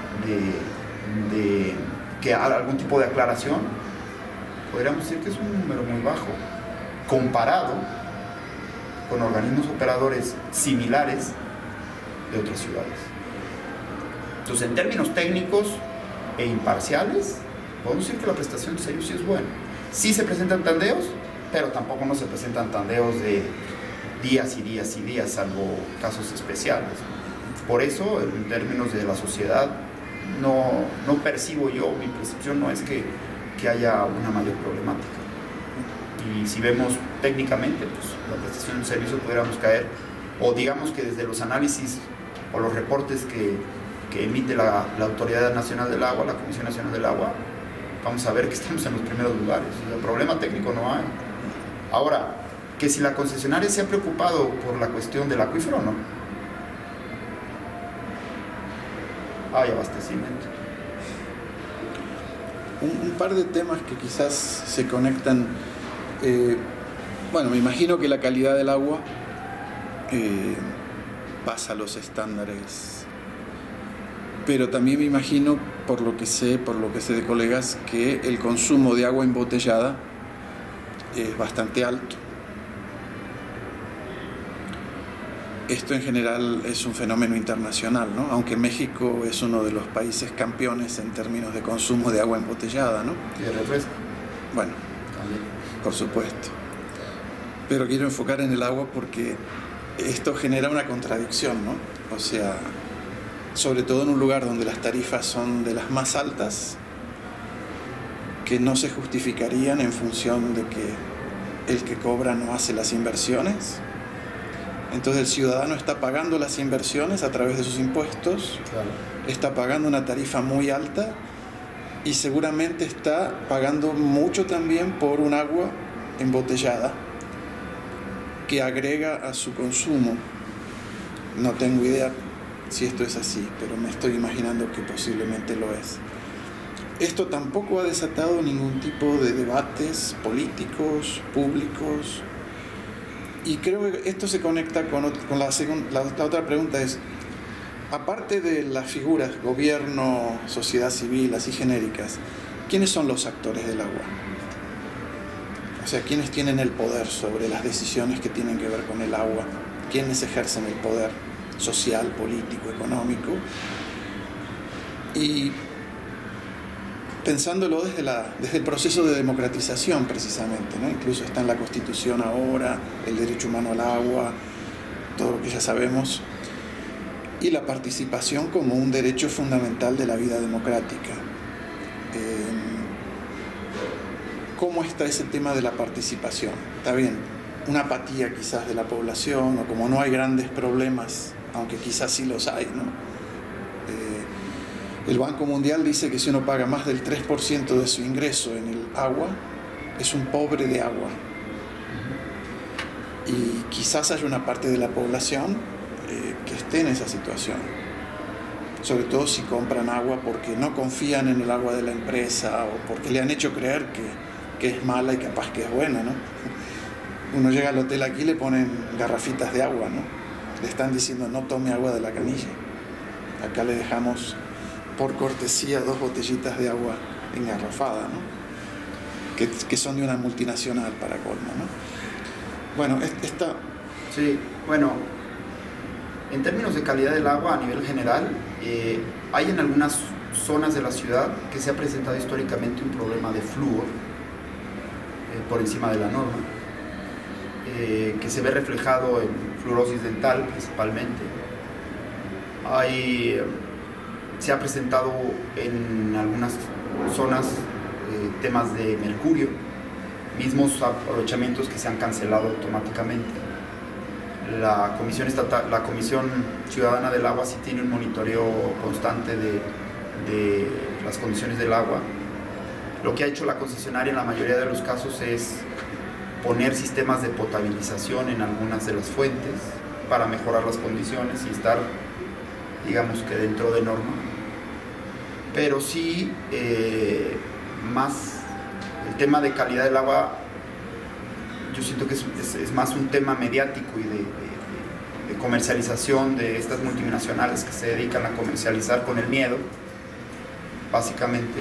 de, de que algún tipo de aclaración, podríamos decir que es un número muy bajo, comparado con organismos operadores similares de otras ciudades. Entonces, en términos técnicos e imparciales, podemos decir que la prestación de servicio es buena. Sí se presentan tandeos, pero tampoco no se presentan tandeos de días y días y días, salvo casos especiales. Por eso, en términos de la sociedad, no, no percibo yo, mi percepción no es que, que haya una mayor problemática. Y si vemos técnicamente, pues la prestación de servicio pudiéramos caer, o digamos que desde los análisis o los reportes que, que emite la, la Autoridad Nacional del Agua, la Comisión Nacional del Agua, vamos a ver que estamos en los primeros lugares. El problema técnico no hay. Ahora, que si la concesionaria se ha preocupado por la cuestión del acuífero, no. Hay abastecimiento. Un, un par de temas que quizás se conectan. Eh, bueno, me imagino que la calidad del agua eh, pasa los estándares, pero también me imagino, por lo que sé, por lo que sé de colegas, que el consumo de agua embotellada es bastante alto. Esto en general es un fenómeno internacional, ¿no? Aunque México es uno de los países campeones en términos de consumo de agua embotellada, ¿no? ¿Y de refresco? Bueno, también, por supuesto. Pero quiero enfocar en el agua porque esto genera una contradicción, ¿no? O sea, sobre todo en un lugar donde las tarifas son de las más altas, que no se justificarían en función de que el que cobra no hace las inversiones. Entonces el ciudadano está pagando las inversiones a través de sus impuestos, claro. Está pagando una tarifa muy alta y seguramente está pagando mucho también por un agua embotellada que agrega a su consumo. No tengo idea si esto es así, pero me estoy imaginando que posiblemente lo es. Esto tampoco ha desatado ningún tipo de debates políticos, públicos, y creo que esto se conecta con, con la, segun, la, la otra pregunta es, aparte de las figuras, gobierno, sociedad civil, así genéricas, ¿quiénes son los actores del agua? O sea, ¿quiénes tienen el poder sobre las decisiones que tienen que ver con el agua? ¿Quiénes ejercen el poder? social, político, económico. Y pensándolo desde, la, desde el proceso de democratización precisamente, ¿no? Incluso está en la Constitución ahora, el derecho humano al agua, todo lo que ya sabemos, y la participación como un derecho fundamental de la vida democrática. Eh, ¿Cómo está ese tema de la participación? Está bien, una apatía quizás de la población, o como no hay grandes problemas, aunque quizás sí los hay, ¿no? Eh, el Banco Mundial dice que si uno paga más del tres por ciento de su ingreso en el agua, es un pobre de agua. Y quizás haya una parte de la población eh, que esté en esa situación. Sobre todo si compran agua porque no confían en el agua de la empresa o porque le han hecho creer que, que es mala y capaz que es buena, ¿no? Uno llega al hotel aquí y le ponen garrafitas de agua, ¿no? Le están diciendo no tome agua de la canilla. Acá le dejamos por cortesía dos botellitas de agua engarrafada, ¿no? Que, que son de una multinacional para colmo, ¿no? Bueno, esta... Sí, bueno, en términos de calidad del agua a nivel general, eh, hay en algunas zonas de la ciudad que se ha presentado históricamente un problema de flúor eh, por encima de la norma, eh, que se ve reflejado en fluorosis dental principalmente. Hay... Se ha presentado en algunas zonas eh, temas de mercurio, mismos aprovechamientos que se han cancelado automáticamente. La Comisión Estatal, la Comisión Ciudadana del Agua sí tiene un monitoreo constante de, de las condiciones del agua. Lo que ha hecho la concesionaria en la mayoría de los casos es poner sistemas de potabilización en algunas de las fuentes para mejorar las condiciones y estar, digamos que dentro de norma, pero sí eh, más el tema de calidad del agua, yo siento que es, es, es más un tema mediático y de, de, de comercialización de estas multinacionales que se dedican a comercializar con el miedo, básicamente,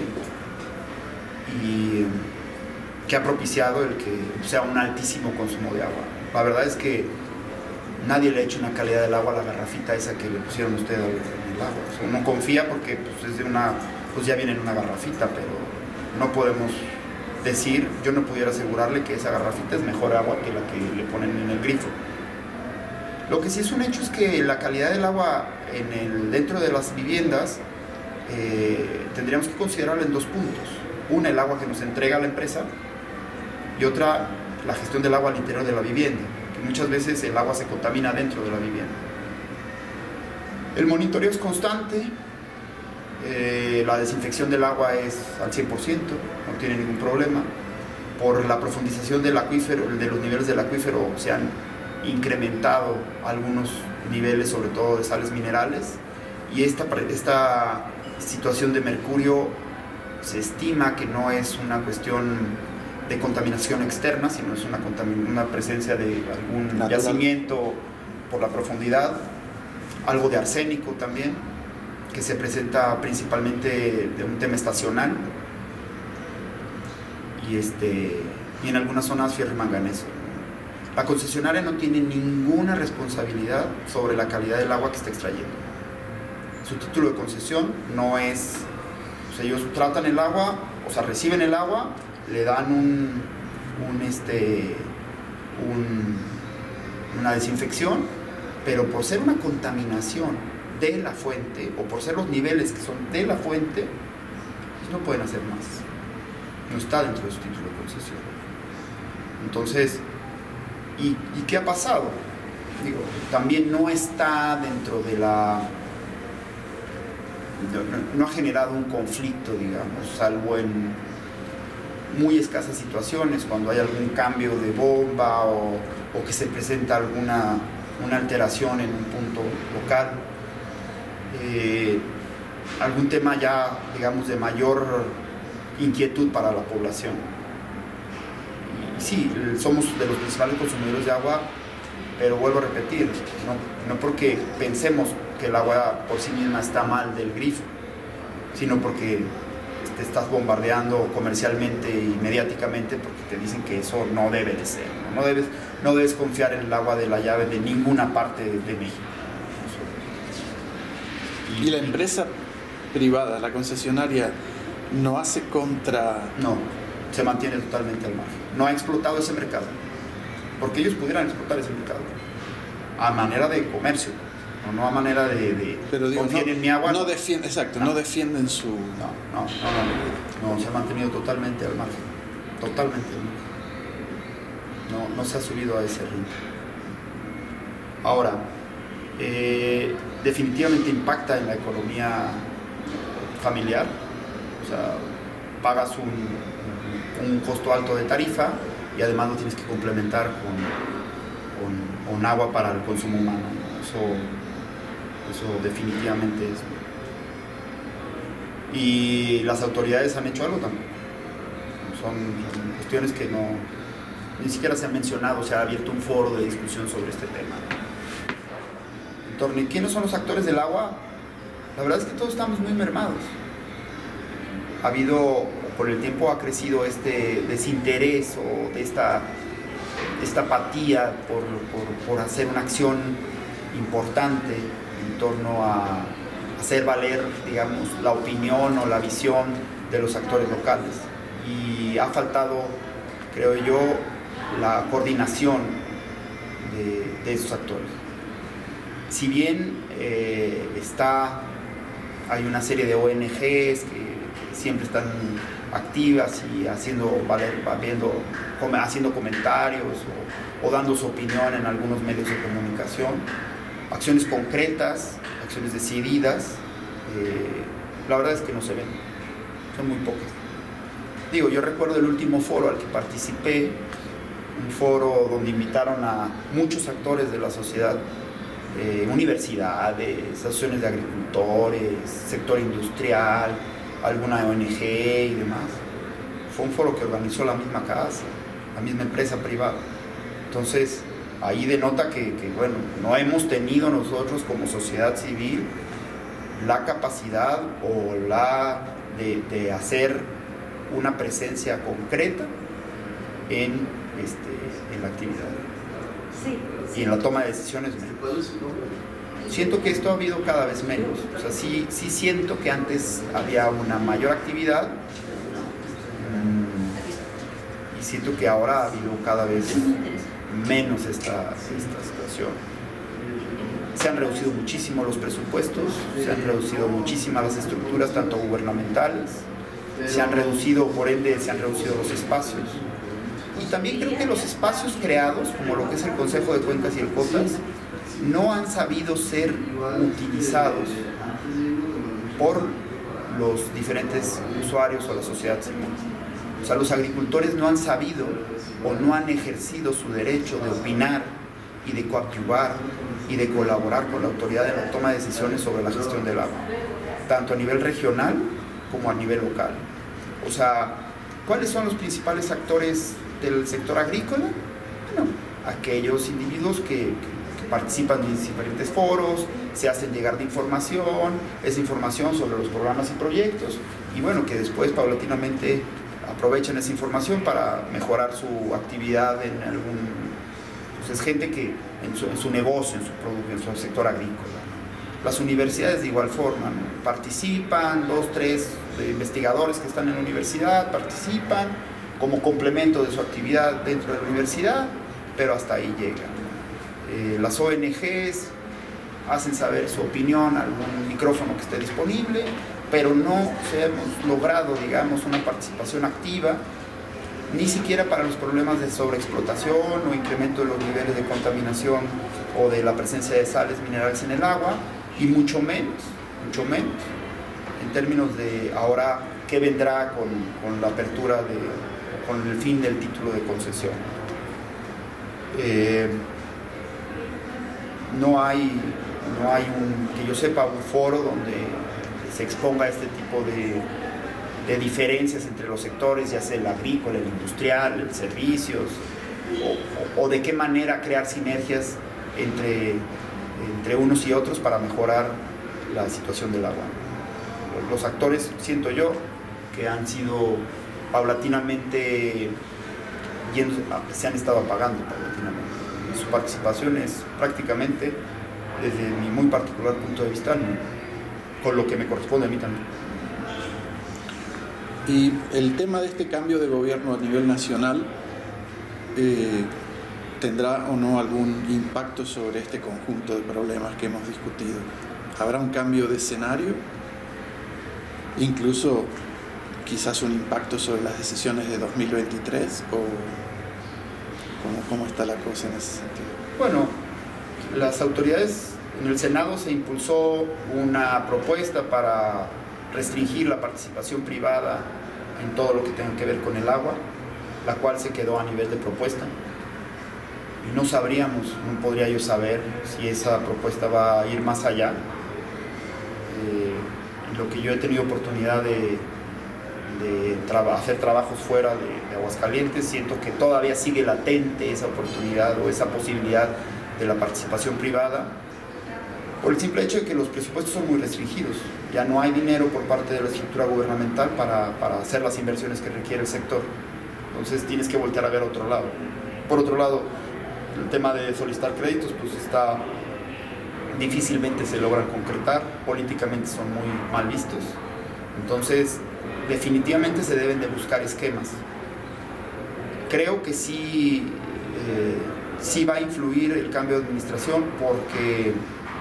y que ha propiciado el que sea un altísimo consumo de agua. La verdad es que nadie le ha hecho una calidad del agua a la garrafita esa que le pusieron ustedes en el agua. O sea, uno confía porque pues, es de una, pues ya viene en una garrafita, pero no podemos decir, yo no pudiera asegurarle que esa garrafita es mejor agua que la que le ponen en el grifo. Lo que sí es un hecho es que la calidad del agua en el, dentro de las viviendas eh, tendríamos que considerarla en dos puntos. Una, el agua que nos entrega la empresa, y otra, la gestión del agua al interior de la vivienda. Muchas veces el agua se contamina dentro de la vivienda. El monitoreo es constante, eh, la desinfección del agua es al cien por ciento, no tiene ningún problema. Por la profundización del acuífero, de los niveles del acuífero, se han incrementado algunos niveles, sobre todo de sales minerales, y esta, esta situación de mercurio se estima que no es una cuestión de contaminación externa, sino es una, una presencia de algún natural yacimiento por la profundidad, algo de arsénico también, que se presenta principalmente de un tema estacional, y, este, y en algunas zonas fierro y manganeso. La concesionaria no tiene ninguna responsabilidad sobre la calidad del agua que está extrayendo. Su título de concesión no es, o sea, ellos tratan el agua, o sea, reciben el agua, le dan un, un, este, un, una desinfección, pero por ser una contaminación de la fuente, o por ser los niveles que son de la fuente, pues no pueden hacer más. No está dentro de su título de concesión. Entonces, ¿y, y qué ha pasado? Digo, también no está dentro de la... No, no ha generado un conflicto, digamos, salvo en muy escasas situaciones, cuando hay algún cambio de bomba o, o que se presenta alguna una alteración en un punto local, eh, algún tema ya, digamos, de mayor inquietud para la población. Y sí, somos de los principales consumidores de agua, pero vuelvo a repetir, no, no porque pensemos que el agua por sí misma está mal del grifo, sino porque te estás bombardeando comercialmente y mediáticamente porque te dicen que eso no debe de ser, ¿no? No debes, no debes confiar en el agua de la llave de ninguna parte de, de México. Eso ¿Y la empresa privada, la concesionaria, no hace contra...? No, se mantiene totalmente al margen. No ha explotado ese mercado, porque ellos pudieran explotar ese mercado a manera de comercio, no, no a manera de, de Pero digo, confiar no, en mi agua. No defiende, exacto, no, no defienden su... No, no, no, no, no, se ha mantenido totalmente al margen, totalmente al margen. No, no se ha subido a ese ritmo. Ahora, eh, definitivamente impacta en la economía familiar, o sea, pagas un, un costo alto de tarifa y además lo tienes que complementar con, con, con agua para el consumo humano. Eso, eso definitivamente es. Y las autoridades han hecho algo también. Son, son cuestiones que no, ni siquiera se han mencionado, se ha abierto un foro de discusión sobre este tema. En torno a quiénes son los actores del agua, la verdad es que todos estamos muy mermados. Ha habido, por el tiempo ha crecido este desinterés o de esta, esta apatía por, por, por hacer una acción importante en torno a hacer valer, digamos, la opinión o la visión de los actores locales. Y ha faltado, creo yo, la coordinación de, de esos actores. Si bien eh, está, hay una serie de O N Ges que, que siempre están activas y haciendo, valer, viendo, haciendo comentarios o, o dando su opinión en algunos medios de comunicación, acciones concretas, acciones decididas, eh, la verdad es que no se ven, son muy pocas. Digo, yo recuerdo el último foro al que participé, un foro donde invitaron a muchos actores de la sociedad, eh, universidades, asociaciones de agricultores, sector industrial, alguna O N Ge y demás. Fue un foro que organizó la misma casa, la misma empresa privada. Entonces, ahí denota que, que bueno, no hemos tenido nosotros como sociedad civil la capacidad o la de, de hacer una presencia concreta en, este, en la actividad. Sí, sí. Y en la toma de decisiones. Siento que esto ha habido cada vez menos. O sea, sí, sí siento que antes había una mayor actividad mmm, y siento que ahora ha habido cada vez menos esta, esta situación. Se han reducido muchísimo los presupuestos, se han reducido muchísimas las estructuras, tanto gubernamentales, se han reducido, por ende, se han reducido los espacios. Y también creo que los espacios creados, como lo que es el Consejo de Cuencas y el COTAS, no han sabido ser utilizados por los diferentes usuarios o la sociedad civil. O sea, los agricultores no han sabido o no han ejercido su derecho de opinar y de coadyuvar y de colaborar con la autoridad en la toma de decisiones sobre la gestión del agua, tanto a nivel regional como a nivel local. O sea, ¿cuáles son los principales actores del sector agrícola? Bueno, aquellos individuos que, que, que participan en diferentes foros, se hacen llegar de información, esa información sobre los programas y proyectos, y bueno, que después paulatinamente aprovechan esa información para mejorar su actividad en algún... Pues es gente que en su, en su negocio, en su producto, en su sector agrícola. Las universidades de igual forma, ¿no? Participan, dos, tres investigadores que están en la universidad participan como complemento de su actividad dentro de la universidad, pero hasta ahí llegan. Eh, las O N Ges hacen saber su opinión, algún micrófono que esté disponible, pero no se hemos logrado, digamos, una participación activa, ni siquiera para los problemas de sobreexplotación o incremento de los niveles de contaminación o de la presencia de sales minerales en el agua, y mucho menos, mucho menos, en términos de ahora qué vendrá con, con la apertura, de, con el fin del título de concesión. Eh, no hay, no hay un, que yo sepa, un foro donde se exponga este tipo de, de diferencias entre los sectores, ya sea el agrícola, el industrial, el servicios, o, o, o de qué manera crear sinergias entre, entre unos y otros para mejorar la situación del agua. Los actores, siento yo, que han sido paulatinamente, yendo, se han estado apagando paulatinamente. Y su participación es prácticamente, desde mi muy particular punto de vista, con lo que me corresponde a mí también. Y el tema de este cambio de gobierno a nivel nacional, eh, ¿tendrá o no algún impacto sobre este conjunto de problemas que hemos discutido? ¿Habrá un cambio de escenario? Incluso quizás un impacto sobre las decisiones de dos mil veintitrés, o cómo, cómo está la cosa en ese sentido. Bueno, las autoridades, en el Senado se impulsó una propuesta para restringir la participación privada en todo lo que tenga que ver con el agua, la cual se quedó a nivel de propuesta. Y no sabríamos, no podría yo saber si esa propuesta va a ir más allá. Eh, lo que yo he tenido oportunidad de, de traba, hacer trabajos fuera de, de Aguascalientes, siento que todavía sigue latente esa oportunidad o esa posibilidad de la participación privada, por el simple hecho de que los presupuestos son muy restringidos. Ya no hay dinero por parte de la estructura gubernamental para, para hacer las inversiones que requiere el sector. Entonces tienes que voltear a ver a otro lado. Por otro lado, el tema de solicitar créditos, pues está, difícilmente se logran concretar, políticamente son muy mal vistos. Entonces, definitivamente se deben de buscar esquemas. Creo que sí, eh, sí va a influir el cambio de administración, porque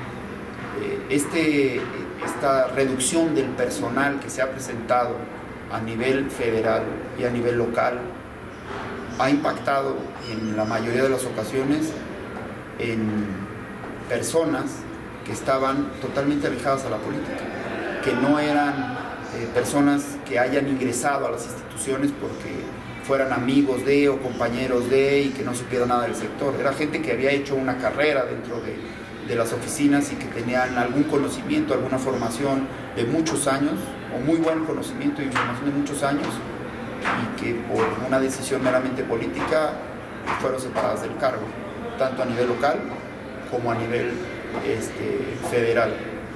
Este, esta reducción del personal que se ha presentado a nivel federal y a nivel local ha impactado en la mayoría de las ocasiones en personas que estaban totalmente alejadas a la política, que no eran eh, personas que hayan ingresado a las instituciones porque fueran amigos de o compañeros de y que no supieran nada del sector. Era gente que había hecho una carrera dentro de de las oficinas y que tenían algún conocimiento, alguna formación de muchos años, o muy buen conocimiento y información de muchos años, y que por una decisión meramente política fueron separadas del cargo, tanto a nivel local como a nivel este, federal.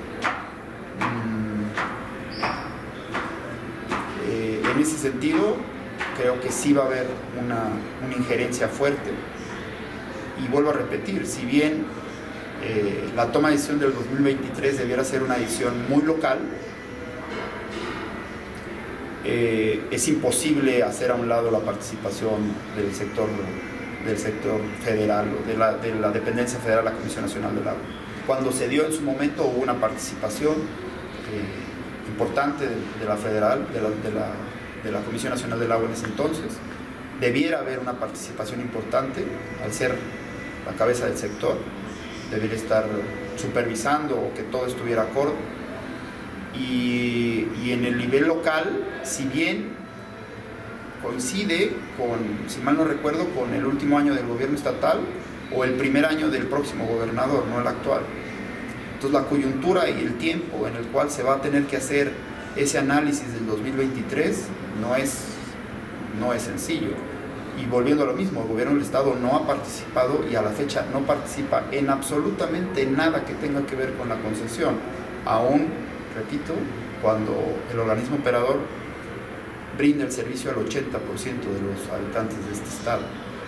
Mm, eh, en ese sentido, creo que sí va a haber una, una injerencia fuerte, y vuelvo a repetir, si bien Eh, la toma de decisión del dos mil veintitrés debiera ser una decisión muy local, eh, es imposible hacer a un lado la participación del sector, del sector federal, de la, de la dependencia federal de la Comisión Nacional del Agua. Cuando se dio en su momento hubo una participación eh, importante de, de la federal, de la, de, la, de la Comisión Nacional del Agua en ese entonces. Debiera haber una participación importante al ser la cabeza del sector. Debería estar supervisando que todo estuviera acorde. Y, y en el nivel local, si bien coincide con, si mal no recuerdo, con el último año del gobierno estatal o el primer año del próximo gobernador, no el actual. Entonces la coyuntura y el tiempo en el cual se va a tener que hacer ese análisis del dos mil veintitrés no es, no es sencillo. Y volviendo a lo mismo, el gobierno del estado no ha participado y a la fecha no participa en absolutamente nada que tenga que ver con la concesión, aún, repito, cuando el organismo operador brinda el servicio al ochenta por ciento de los habitantes de este estado.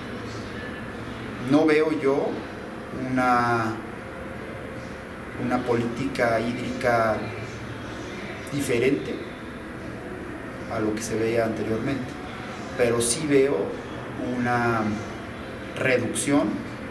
No veo yo una, una política hídrica diferente a lo que se veía anteriormente, pero sí veo una reducción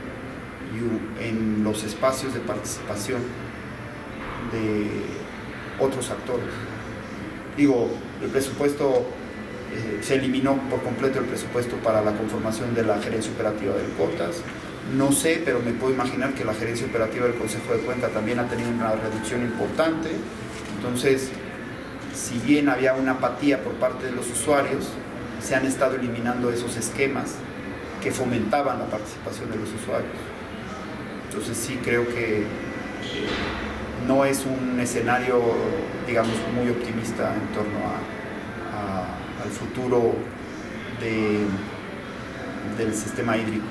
en los espacios de participación de otros actores. Digo, el presupuesto, eh, se eliminó por completo el presupuesto para la conformación de la gerencia operativa del COTAS. No sé, pero me puedo imaginar que la gerencia operativa del Consejo de Cuenca también ha tenido una reducción importante. Entonces, si bien había una apatía por parte de los usuarios, se han estado eliminando esos esquemas que fomentaban la participación de los usuarios. Entonces sí creo que eh, no es un escenario, digamos, muy optimista en torno a, a, al futuro de, del sistema hídrico.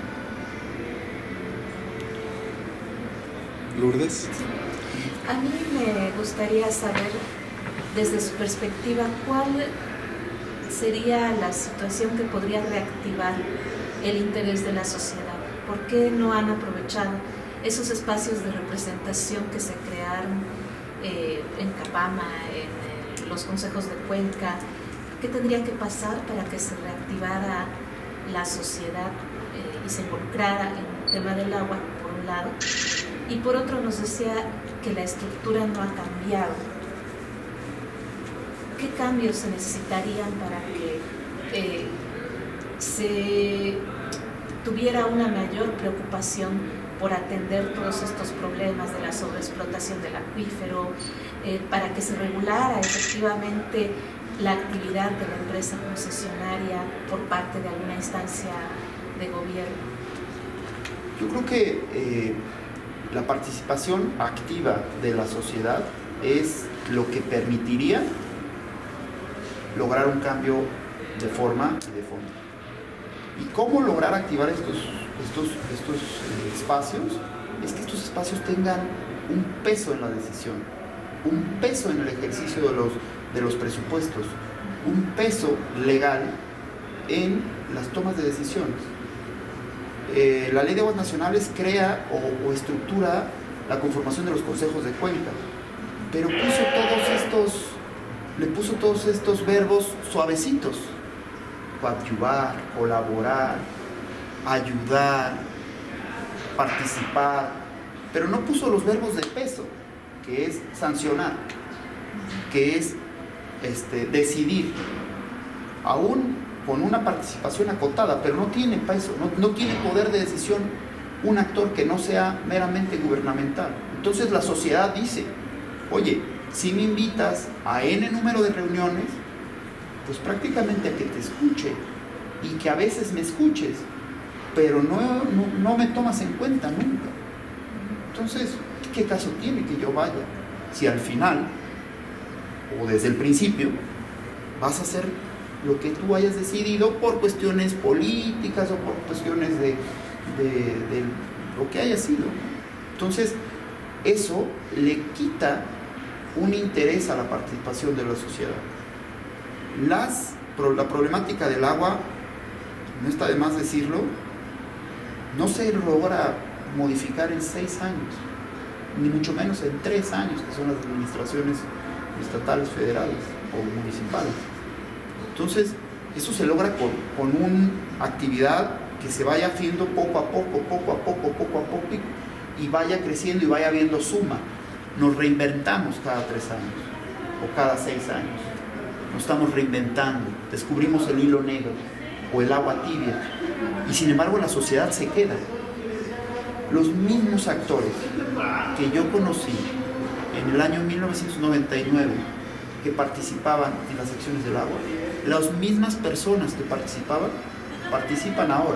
Lourdes. A mí me gustaría saber, desde su perspectiva, cuál sería la situación que podría reactivar el interés de la sociedad. ¿Por qué no han aprovechado esos espacios de representación que se crearon eh, en Copama, en el, los consejos de Cuenca. ¿Qué tendría que pasar para que se reactivara la sociedad eh, y se involucrara en el tema del agua, por un lado? Y por otro nos decía que la estructura no ha cambiado. ¿Qué cambios se necesitarían para que eh, se tuviera una mayor preocupación por atender todos estos problemas de la sobreexplotación del acuífero, eh, para que se regulara efectivamente la actividad de la empresa concesionaria por parte de alguna instancia de gobierno? Yo creo que eh, la participación activa de la sociedad es lo que permitiría lograr un cambio de forma y de fondo. ¿Y cómo lograr activar estos, estos, estos eh, espacios? Es que estos espacios tengan un peso en la decisión, un peso en el ejercicio de los, de los presupuestos, un peso legal en las tomas de decisiones. Eh, la Ley de Aguas Nacionales crea o, o estructura la conformación de los consejos de cuenca, pero puso todos estos, le puso todos estos verbos suavecitos: coadyuvar, colaborar, ayudar, participar, pero no puso los verbos de peso, que es sancionar, que es este, decidir, aún con una participación acotada, pero no tiene peso, no, no tiene poder de decisión un actor que no sea meramente gubernamental. Entonces la sociedad dice: oye, si me invitas a N número de reuniones, pues prácticamente a que te escuche y que a veces me escuches, pero no, no, no me tomas en cuenta nunca. Entonces, ¿qué caso tiene que yo vaya si al final o desde el principio vas a hacer lo que tú hayas decidido por cuestiones políticas o por cuestiones de, de, de lo que haya sido? Entonces, eso le quita un interés a la participación de la sociedad. Las, la problemática del agua, no está de más decirlo, no se logra modificar en seis años, ni mucho menos en tres años, que son las administraciones estatales, federales o municipales. Entonces, eso se logra con, con una actividad que se vaya haciendo poco a poco, poco a poco, poco a poco, y, y vaya creciendo y vaya habiendo suma. Nos reinventamos cada tres años o cada seis años. Nos estamos reinventando, descubrimos el hilo negro o el agua tibia, y sin embargo la sociedad se queda. Los mismos actores que yo conocí en el año mil novecientos noventa y nueve que participaban en las secciones del agua, las mismas personas que participaban, participan ahora.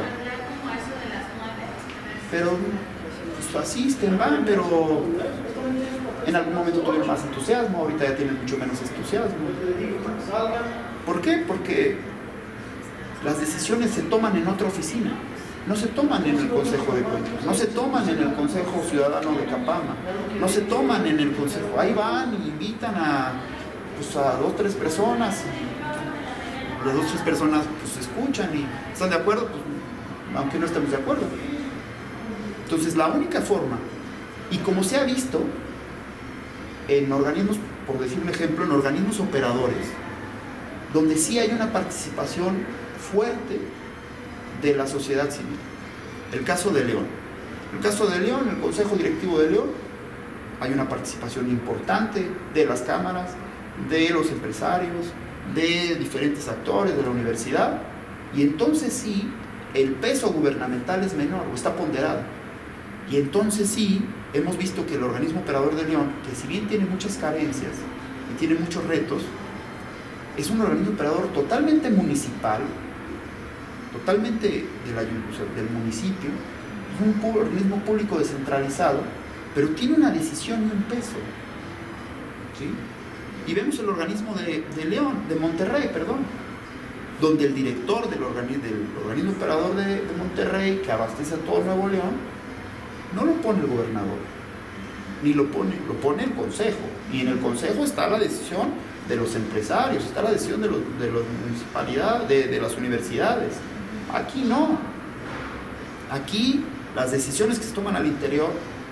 Pero pues, asisten, van, pero en algún momento tuvieron más entusiasmo, ahorita ya tienen mucho menos entusiasmo. ¿Por qué? Porque las decisiones se toman en otra oficina, no se toman en el Consejo de Cuentas, no se toman en el Consejo Ciudadano de Capama, no se toman en el Consejo. Ahí van y invitan a, pues, a dos o tres personas, y las dos o tres personas pues escuchan y están de acuerdo, pues, aunque no estemos de acuerdo. Entonces la única forma, y como se ha visto en organismos, por decir un ejemplo, en organismos operadores, donde sí hay una participación fuerte de la sociedad civil. El caso de León. El caso de León, el Consejo Directivo de León, hay una participación importante de las cámaras, de los empresarios, de diferentes actores de la universidad, y entonces sí, el peso gubernamental es menor o está ponderado. Y entonces sí, hemos visto que el organismo operador de León, que si bien tiene muchas carencias y tiene muchos retos, es un organismo operador totalmente municipal, totalmente de la, o sea, del municipio, es un organismo público descentralizado, pero tiene una decisión y un peso, ¿sí? Y vemos el organismo de, de León, de Monterrey, perdón, donde el director del organismo, del organismo operador de, de Monterrey, que abastece a todo Nuevo León, no lo pone el gobernador, ni lo pone, lo pone el consejo, y en el consejo está la decisión de los empresarios, está la decisión de, los, de las municipalidades, de, de las universidades. Aquí no. Aquí las decisiones que se toman al interior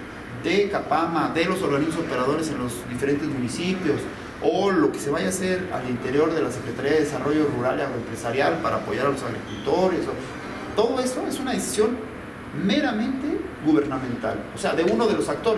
de Capama, de los organismos operadores en los diferentes municipios, o lo que se vaya a hacer al interior de la Secretaría de Desarrollo Rural y Agroempresarial para apoyar a los agricultores, o, todo eso es una decisión meramente gubernamental, o sea, de uno de los actores,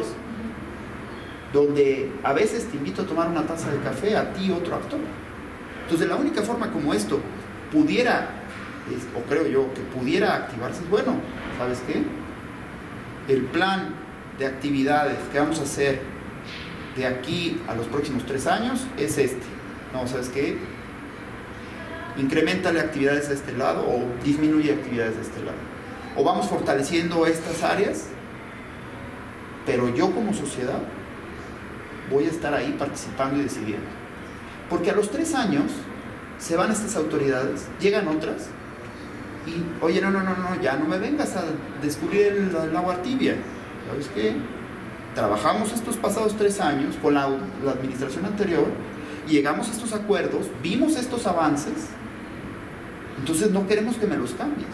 donde a veces te invito a tomar una taza de café, a ti otro actor. Entonces la única forma como esto pudiera, o creo yo, que pudiera activarse, es bueno, ¿sabes qué? El plan de actividades que vamos a hacer de aquí a los próximos tres años es este. No, ¿sabes qué? Increméntale actividades de este lado o disminuye actividades de este lado. O vamos fortaleciendo estas áreas, pero yo como sociedad voy a estar ahí participando y decidiendo. Porque a los tres años se van estas autoridades, llegan otras y, oye, no, no, no, no, ya no me vengas a descubrir el, el agua tibia. ¿Sabes qué? Trabajamos estos pasados tres años con la, la administración anterior, llegamos a estos acuerdos, vimos estos avances, entonces no queremos que me los cambies.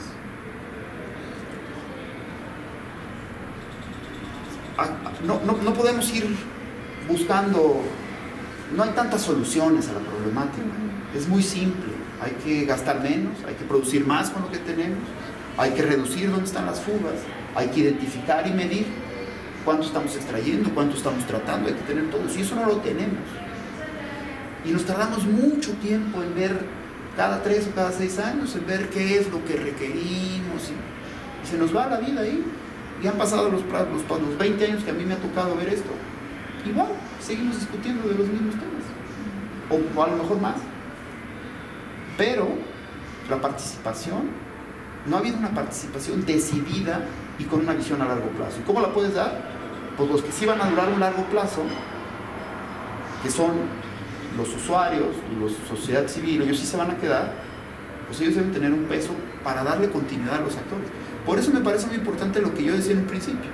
No, no, no podemos ir buscando, no hay tantas soluciones a la problemática, es muy simple, hay que gastar menos, hay que producir más con lo que tenemos, hay que reducir dónde están las fugas, hay que identificar y medir cuánto estamos extrayendo, cuánto estamos tratando, hay que tener todo, y eso no lo tenemos. Y nos tardamos mucho tiempo en ver, cada tres o cada seis años, en ver qué es lo que requerimos, y, y se nos va la vida ahí. Y han pasado los, los, los veinte años que a mí me ha tocado ver esto. Igual, seguimos discutiendo de los mismos temas, o, o a lo mejor más. Pero la participación, no ha habido una participación decidida y con una visión a largo plazo. ¿Y cómo la puedes dar? Pues los que sí van a durar un largo plazo, que son los usuarios, los sociedad civil, ellos sí se van a quedar, pues ellos deben tener un peso para darle continuidad a los actores. Por eso me parece muy importante lo que yo decía en un principio.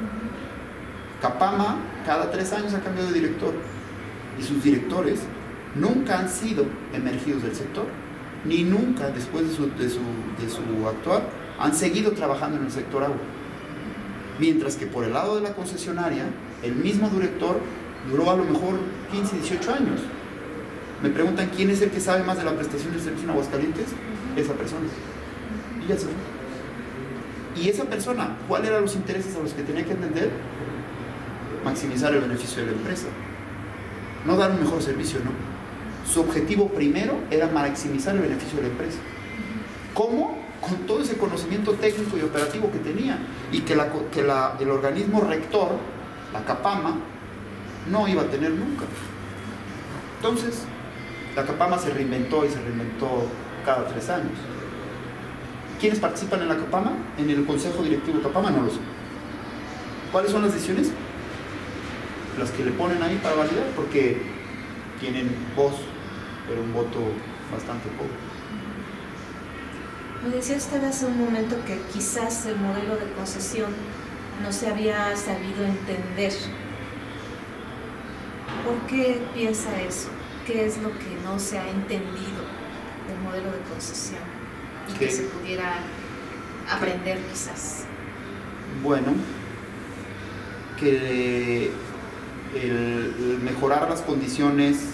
Capama cada tres años ha cambiado de director y sus directores nunca han sido emergidos del sector, ni nunca después de su, de su, de su actuar han seguido trabajando en el sector agua. Mientras que por el lado de la concesionaria, el mismo director duró a lo mejor quince, dieciocho años. Me preguntan quién es el que sabe más de la prestación del servicio en Aguascalientes. Esa persona. Y ya se fue. Y esa persona, ¿cuáles eran los intereses a los que tenía que atender? Maximizar el beneficio de la empresa. No dar un mejor servicio, no. Su objetivo primero era maximizar el beneficio de la empresa. ¿Cómo? Con todo ese conocimiento técnico y operativo que tenía. Y que, la, que la, el organismo rector, la Capama, no iba a tener nunca. Entonces, la Capama se reinventó y se reinventó cada tres años. ¿Quiénes participan en la Capama? En el Consejo Directivo de Capama, no lo sé. ¿Cuáles son las decisiones? Las que le ponen ahí para validar, porque tienen voz, pero un voto bastante poco. Me decía usted hace un momento que quizás el modelo de concesión no se había sabido entender. ¿Por qué piensa eso? ¿Qué es lo que no se ha entendido del modelo de concesión y que se pudiera aprender quizás? Bueno, que el, el mejorar las condiciones,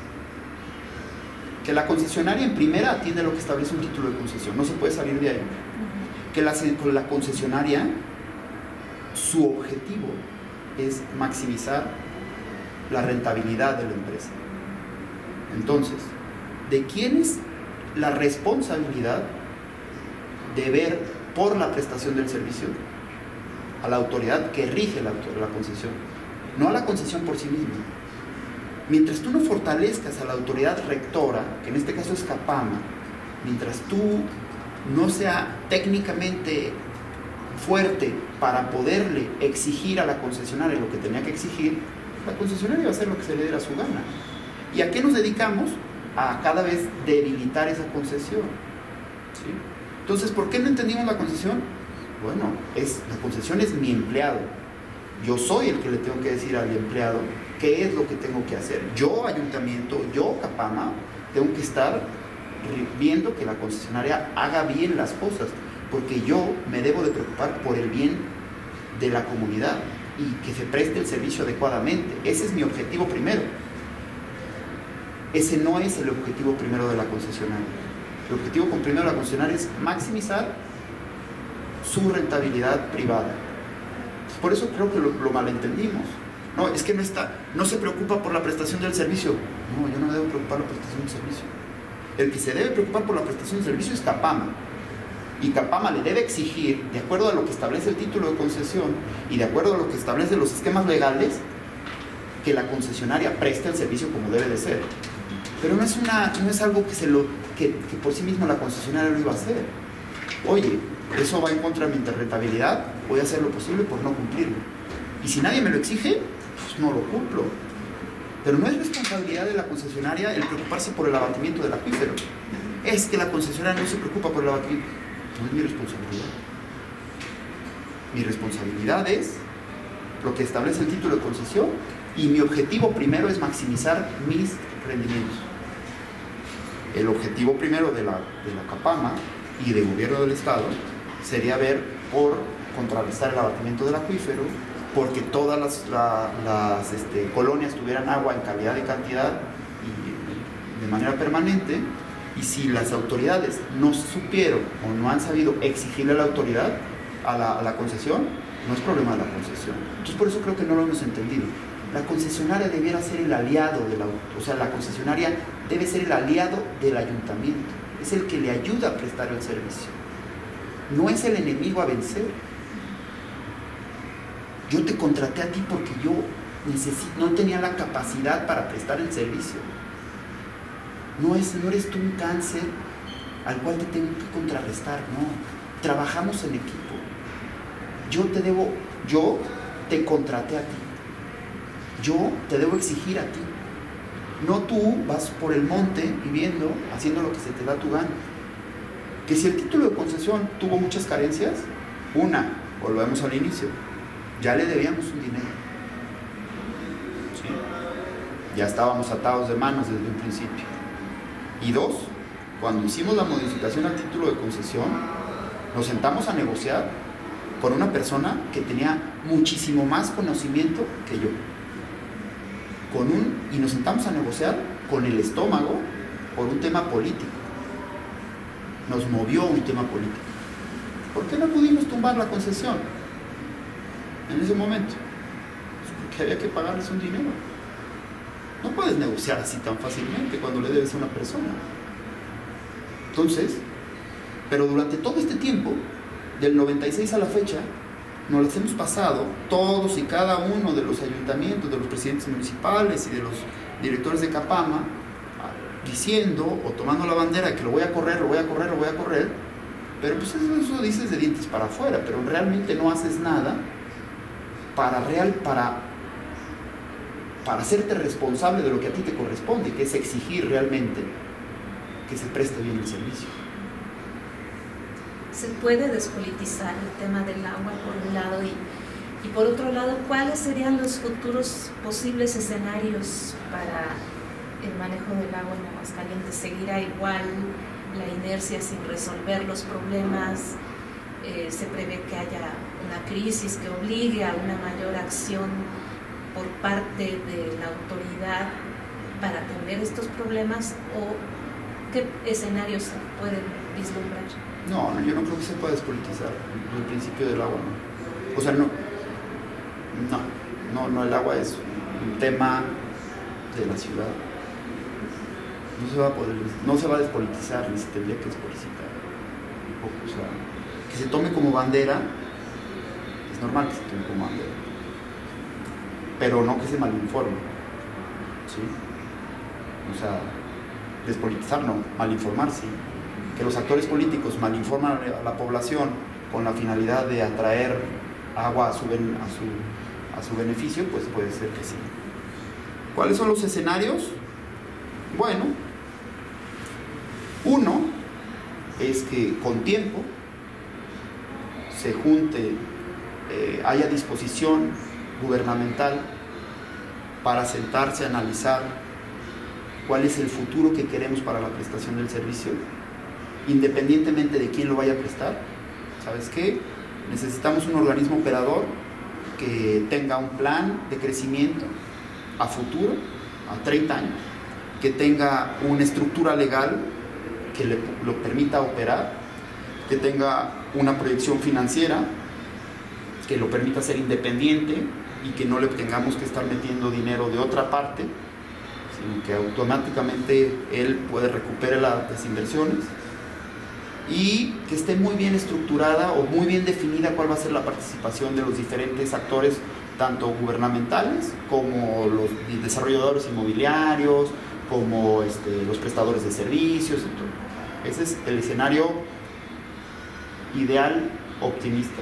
que la concesionaria en primera atiende lo que establece un título de concesión, no se puede salir de ahí. Uh-huh. Que la, la concesionaria, su objetivo es maximizar la rentabilidad de la empresa. Entonces, ¿de quién es la responsabilidad de ver por la prestación del servicio? A la autoridad que rige la, la concesión, no a la concesión por sí misma. Mientras tú no fortalezcas a la autoridad rectora, que en este caso es Capama, mientras tú no sea técnicamente fuerte para poderle exigir a la concesionaria lo que tenía que exigir, la concesionaria va a hacer lo que se le dé a su gana. ¿Y a qué nos dedicamos? A cada vez debilitar esa concesión. ¿Sí? Entonces, ¿por qué no entendimos la concesión? Bueno, es, la concesión es mi empleado. Yo soy el que le tengo que decir al empleado qué es lo que tengo que hacer. Yo, ayuntamiento, yo, Capama, tengo que estar viendo que la concesionaria haga bien las cosas, porque yo me debo de preocupar por el bien de la comunidad. y que se preste el servicio adecuadamente. Ese es mi objetivo primero. Ese no es el objetivo primero de la concesionaria. El objetivo primero de la concesionaria es maximizar su rentabilidad privada. Por eso creo que lo, lo malentendimos. No, es que no está, no se preocupa por la prestación del servicio. No, yo no me debo preocupar por la prestación del servicio. El que se debe preocupar por la prestación del servicio es Capama. Y Capama le debe exigir, de acuerdo a lo que establece el título de concesión y de acuerdo a lo que establecen los esquemas legales, que la concesionaria preste el servicio como debe de ser. Pero no es, una, no es algo que, se lo, que, que por sí mismo la concesionaria lo iba a hacer. Oye, eso va en contra de mi rentabilidad, voy a hacer lo posible por no cumplirlo. Y si nadie me lo exige, pues no lo cumplo. Pero no es responsabilidad de la concesionaria el preocuparse por el abatimiento del acuífero. Es que la concesionaria no se preocupa por el abatimiento. No es mi responsabilidad. Mi responsabilidad es lo que establece el título de concesión y mi objetivo primero es maximizar mis rendimientos. El objetivo primero de la, de la Capama y del gobierno del Estado sería ver por contrarrestar el abatimiento del acuífero, porque todas las, la, las este, colonias tuvieran agua en calidad y cantidad y de manera permanente. Y si las autoridades no supieron o no han sabido exigirle a la autoridad, a la, a la concesión, no es problema de la concesión. Entonces por eso creo que no lo hemos entendido. La concesionaria debiera ser el aliado de la, o sea, la concesionaria debe ser el aliado del ayuntamiento. Es el que le ayuda a prestar el servicio. No es el enemigo a vencer. Yo te contraté a ti porque yo necesito, no tenía la capacidad para prestar el servicio. No, es, no eres tú un cáncer al cual te tengo que contrarrestar, no. Trabajamos en equipo. Yo te debo, yo te contraté a ti. Yo te debo exigir a ti. No tú vas por el monte viviendo, haciendo lo que se te da tu gana. Que si el título de concesión tuvo muchas carencias, una, volvemos al inicio, ya le debíamos un dinero. ¿Sí? Ya estábamos atados de manos desde un principio. Y dos, cuando hicimos la modificación al título de concesión, nos sentamos a negociar con una persona que tenía muchísimo más conocimiento que yo. Con un, y nos sentamos a negociar con el estómago por un tema político. Nos movió un tema político. ¿Por qué no pudimos tumbar la concesión en ese momento? Pues porque había que pagarles un dinero. No puedes negociar así tan fácilmente cuando le debes a una persona. Entonces, pero durante todo este tiempo, del noventa y seis a la fecha, nos las hemos pasado todos y cada uno de los ayuntamientos, de los presidentes municipales y de los directores de Capama, diciendo o tomando la bandera de que lo voy a correr, lo voy a correr, lo voy a correr, pero pues eso, eso dices de dientes para afuera, pero realmente no haces nada para real, para para hacerte responsable de lo que a ti te corresponde, que es exigir realmente que se preste bien el servicio. Se puede despolitizar el tema del agua por un lado y, y por otro lado, ¿cuáles serían los futuros posibles escenarios para el manejo del agua en Aguascalientes? ¿Seguirá igual la inercia sin resolver los problemas? Eh, ¿Se prevé que haya una crisis que obligue a una mayor acción por parte de la autoridad para atender estos problemas, o qué escenarios se pueden vislumbrar? No, no, yo no creo que se pueda despolitizar el principio del agua, no. O sea, no, no, no, no, el agua es un tema de la ciudad. No se va a poder, no se va a despolitizar, ni se tendría que despolitizar. O sea, que se tome como bandera, es normal que se tome como bandera, pero no que se malinforme, ¿sí? O sea, despolitizar no, malinformar sí. Que los actores políticos malinforman a la población con la finalidad de atraer agua a su, a su, a su beneficio, pues puede ser que sí. ¿Cuáles son los escenarios? Bueno, uno es que con tiempo se junte, eh, haya disposición gubernamental para sentarse a analizar cuál es el futuro que queremos para la prestación del servicio, independientemente de quién lo vaya a prestar. ¿Sabes qué? Necesitamos un organismo operador que tenga un plan de crecimiento a futuro, a treinta años, que tenga una estructura legal que le, lo permita operar, que tenga una proyección financiera que lo permita ser independiente y que no le tengamos que estar metiendo dinero de otra parte, sino que automáticamente él puede recuperar las inversiones, y que esté muy bien estructurada o muy bien definida cuál va a ser la participación de los diferentes actores, tanto gubernamentales como los desarrolladores inmobiliarios, como este, los prestadores de servicios y todo. Ese es el escenario ideal, optimista.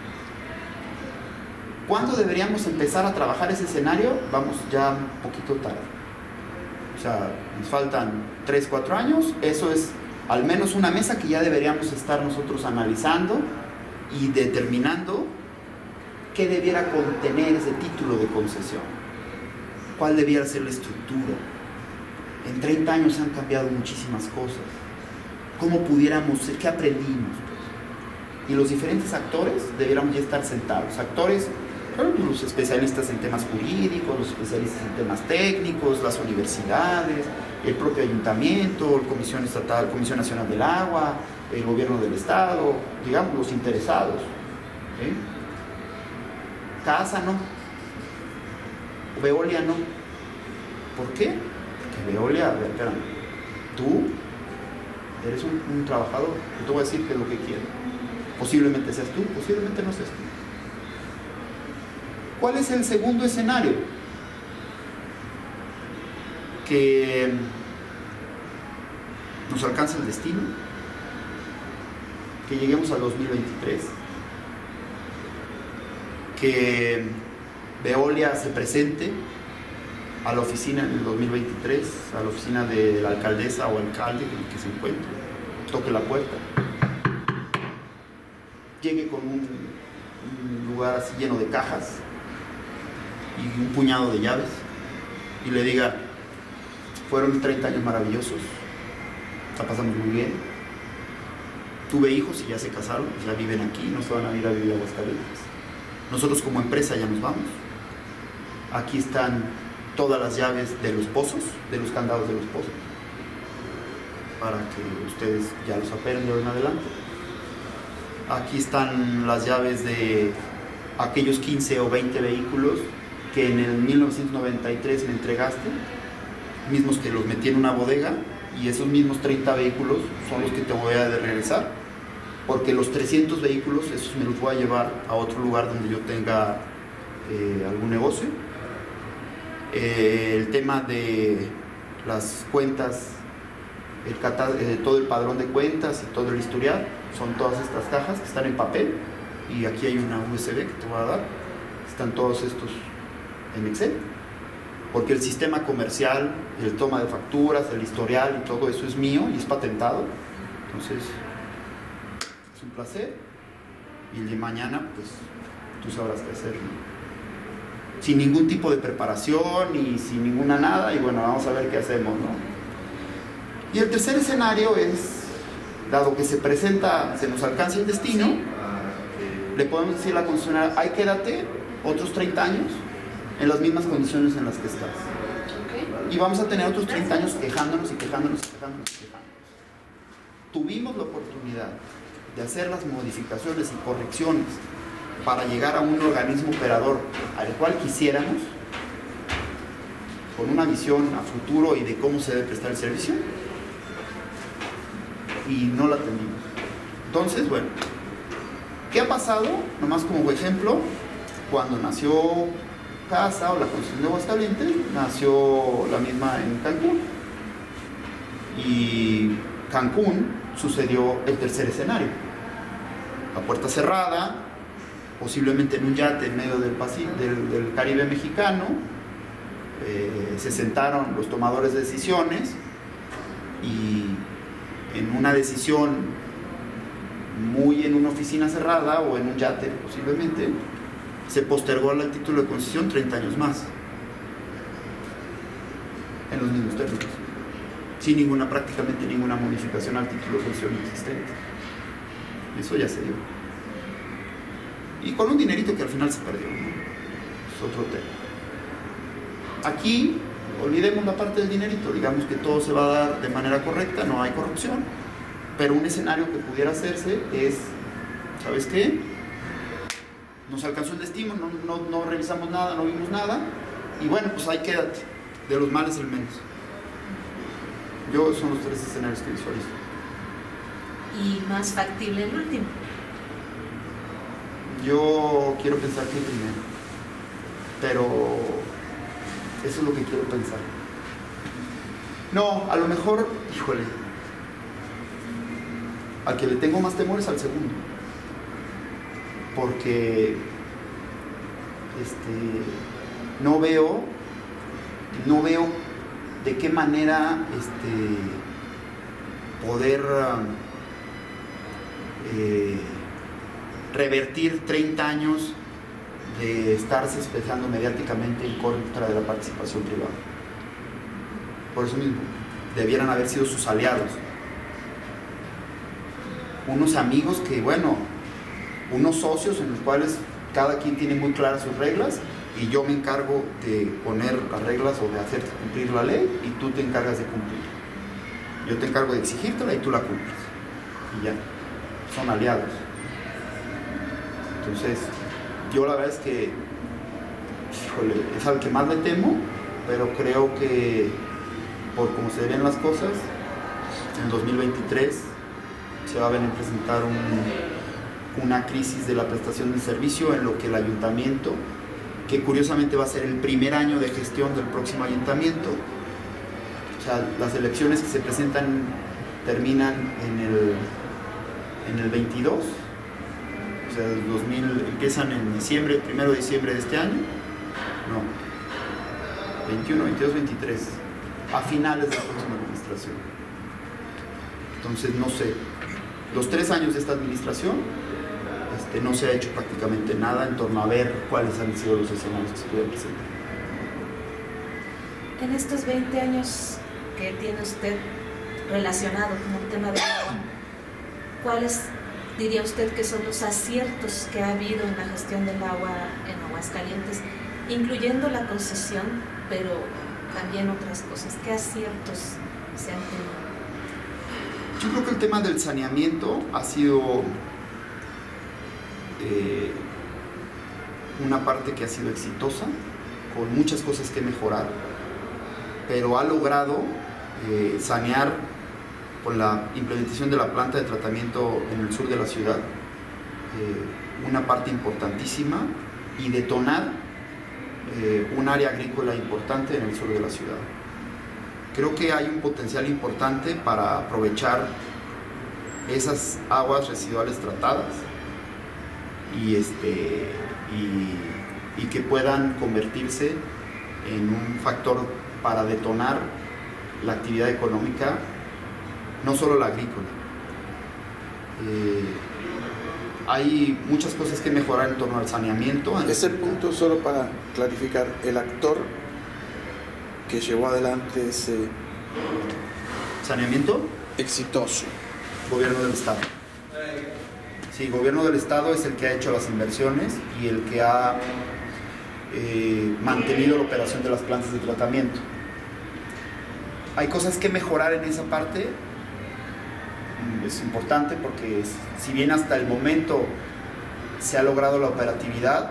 ¿Cuándo deberíamos empezar a trabajar ese escenario? Vamos ya un poquito tarde. O sea, nos faltan tres, cuatro años. Eso es al menos una mesa que ya deberíamos estar nosotros analizando y determinando qué debiera contener ese título de concesión, cuál debiera ser la estructura. En treinta años han cambiado muchísimas cosas. ¿Cómo pudiéramos ser? ¿Qué aprendimos? Pues? Y los diferentes actores debiéramos ya estar sentados. Actores, claro, los especialistas en temas jurídicos, los especialistas en temas técnicos, las universidades, el propio ayuntamiento, la Comisión Estatal, Comisión Nacional del Agua, el gobierno del Estado, digamos, los interesados. ¿Eh? Casa no, Veolia no. ¿Por qué? Porque Veolia, a ver, espérame, tú eres un, un trabajador, yo te voy a decir qué es lo que quiero. Posiblemente seas tú, posiblemente no seas tú. ¿Cuál es el segundo escenario? Que nos alcance el destino, que lleguemos al dos mil veintitrés, que Veolia se presente a la oficina en el dos mil veintitrés, a la oficina de la alcaldesa o alcalde en el que se encuentre, toque la puerta, llegue con un, un lugar así lleno de cajas y un puñado de llaves y le diga: fueron treinta años maravillosos, la pasamos muy bien, tuve hijos y ya se casaron, ya viven aquí, no se van a ir a vivir a Aguascalientes. Nosotros como empresa ya nos vamos. Aquí están todas las llaves de los pozos, de los candados de los pozos, para que ustedes ya los operen de ahora en adelante. Aquí están las llaves de aquellos quince o veinte vehículos que en el mil novecientos noventa y tres me entregaste, mismos que los metí en una bodega, y esos mismos treinta vehículos son los que te voy a regresar, porque los trescientos vehículos, esos me los voy a llevar a otro lugar donde yo tenga eh, algún negocio. Eh, el tema de las cuentas, el cata, eh, todo el padrón de cuentas y todo el historial, son todas estas cajas que están en papel, y aquí hay una U S B que te voy a dar, están todos estos en Excel, porque el sistema comercial, el toma de facturas, el historial y todo eso es mío y es patentado. Entonces es un placer, y el de mañana pues tú sabrás qué hacer, ¿no? Sin ningún tipo de preparación y sin ninguna nada, y bueno, vamos a ver qué hacemos, ¿no? Y el tercer escenario es, dado que se presenta, se nos alcanza el destino, le podemos decir a la concesionaria: ay, quédate otros treinta años en las mismas condiciones en las que estás. Y vamos a tener otros treinta años quejándonos y quejándonos y quejándonos y quejándonos. Tuvimos la oportunidad de hacer las modificaciones y correcciones para llegar a un organismo operador al cual quisiéramos, con una visión a futuro y de cómo se debe prestar el servicio, y no la atendimos. Entonces, bueno, ¿qué ha pasado? Nomás como ejemplo, cuando nació Casa o la concesión de Aguascalientes, nació la misma en Cancún, y Cancún sucedió el tercer escenario, a puerta cerrada, posiblemente en un yate en medio del, Pacífico, del, del Caribe mexicano. Eh, se sentaron los tomadores de decisiones y en una decisión muy en una oficina cerrada o en un yate posiblemente, se postergó el título de concesión treinta años más, en los mismos términos, sin ninguna, prácticamente ninguna modificación al título de concesión existente. Eso ya se dio. y con un dinerito que al final se perdió, ¿no? Es otro tema. Aquí, olvidemos la parte del dinerito, digamos que todo se va a dar de manera correcta, no hay corrupción, pero un escenario que pudiera hacerse es, ¿sabes qué? Nos alcanzó el destino, no, no, no revisamos nada, no vimos nada, y bueno, pues ahí quédate, de los males el menos. Yo son los tres escenarios que visualizo. Y más factible el último. Yo quiero pensar que el primero, pero eso es lo que quiero pensar. No, a lo mejor, híjole, al que le tengo más temor es al segundo, porque este, no veo, no veo de qué manera este, poder eh, revertir treinta años de estarse expresando mediáticamente en contra de la participación privada. Por eso mismo, debieran haber sido sus aliados. Unos amigos que, bueno, unos socios en los cuales cada quien tiene muy claras sus reglas y yo me encargo de poner las reglas o de hacerte cumplir la ley y tú te encargas de cumplir. Yo te encargo de exigírtela y tú la cumples. Y ya, son aliados. Entonces, yo la verdad es que, híjole, es al que más le temo, pero creo que por cómo se ven las cosas, en dos mil veintitrés se va a venir a presentar un, una crisis de la prestación del servicio en lo que el ayuntamiento, que curiosamente va a ser el primer año de gestión del próximo ayuntamiento, o sea, las elecciones que se presentan terminan en el, en el veintidós, o sea, el dos mil, empiezan en diciembre, primero de diciembre de este año, no, veintiuno, veintidós, veintitrés, a finales de la próxima administración. Entonces, no sé, los tres años de esta administración este, no se ha hecho prácticamente nada en torno a ver cuáles han sido los escenarios que se pueden presentar. En estos veinte años que tiene usted relacionado con el tema del agua, ¿cuáles diría usted que son los aciertos que ha habido en la gestión del agua en Aguascalientes, incluyendo la concesión, pero también otras cosas? ¿Qué aciertos se han tenido? Yo creo que el tema del saneamiento ha sido eh, una parte que ha sido exitosa, con muchas cosas que mejorar, pero ha logrado eh, sanear con la implementación de la planta de tratamiento en el sur de la ciudad, eh, una parte importantísima, y detonar eh, un área agrícola importante en el sur de la ciudad. Creo que hay un potencial importante para aprovechar esas aguas residuales tratadas y, este, y, y que puedan convertirse en un factor para detonar la actividad económica, no solo la agrícola. Eh, hay muchas cosas que mejorar en torno al saneamiento. Ese punto, solo para clarificar, el actor que llevó adelante ese saneamiento exitoso, gobierno del estado. Sí, gobierno del estado es el que ha hecho las inversiones y el que ha eh, mantenido la operación de las plantas de tratamiento. Hay cosas que mejorar en esa parte. Es importante porque si bien hasta el momento se ha logrado la operatividad,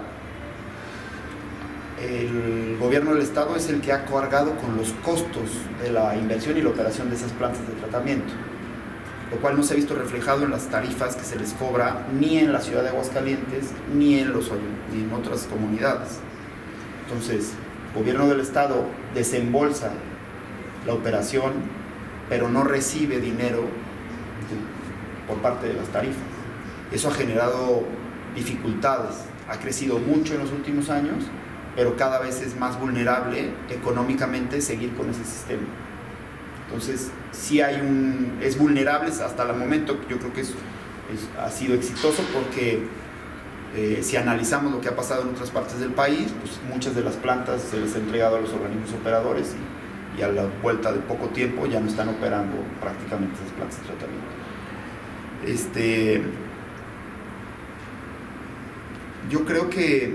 el gobierno del estado es el que ha cargado con los costos de la inversión y la operación de esas plantas de tratamiento, lo cual no se ha visto reflejado en las tarifas que se les cobra ni en la ciudad de Aguascalientes ni en, los, ni en otras comunidades. Entonces, el gobierno del estado desembolsa la operación, pero no recibe dinero por parte de las tarifas. Eso ha generado dificultades, ha crecido mucho en los últimos años, pero cada vez es más vulnerable económicamente seguir con ese sistema. Entonces, sí hay un, es vulnerable hasta el momento. Yo creo que es, es, ha sido exitoso porque eh, si analizamos lo que ha pasado en otras partes del país, pues muchas de las plantas se les ha entregado a los organismos operadores y, y a la vuelta de poco tiempo ya no están operando prácticamente esas plantas de tratamiento. Este, Yo creo que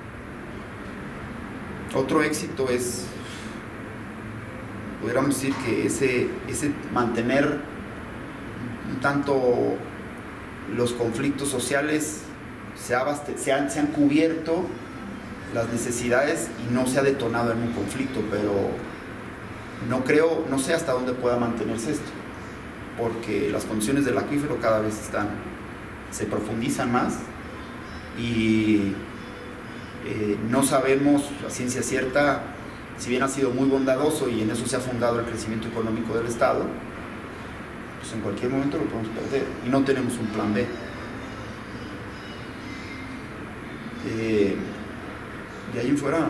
otro éxito es, podríamos decir que ese, ese mantener un tanto los conflictos sociales, se, abaste, se, han, se han cubierto las necesidades y no se ha detonado en un conflicto, pero no creo, no sé hasta dónde pueda mantenerse esto, porque las condiciones del acuífero cada vez están, se profundizan más y eh, no sabemos a ciencia cierta, si bien ha sido muy bondadoso y en eso se ha fundado el crecimiento económico del Estado, pues en cualquier momento lo podemos perder y no tenemos un plan B. Eh, de ahí en fuera, no.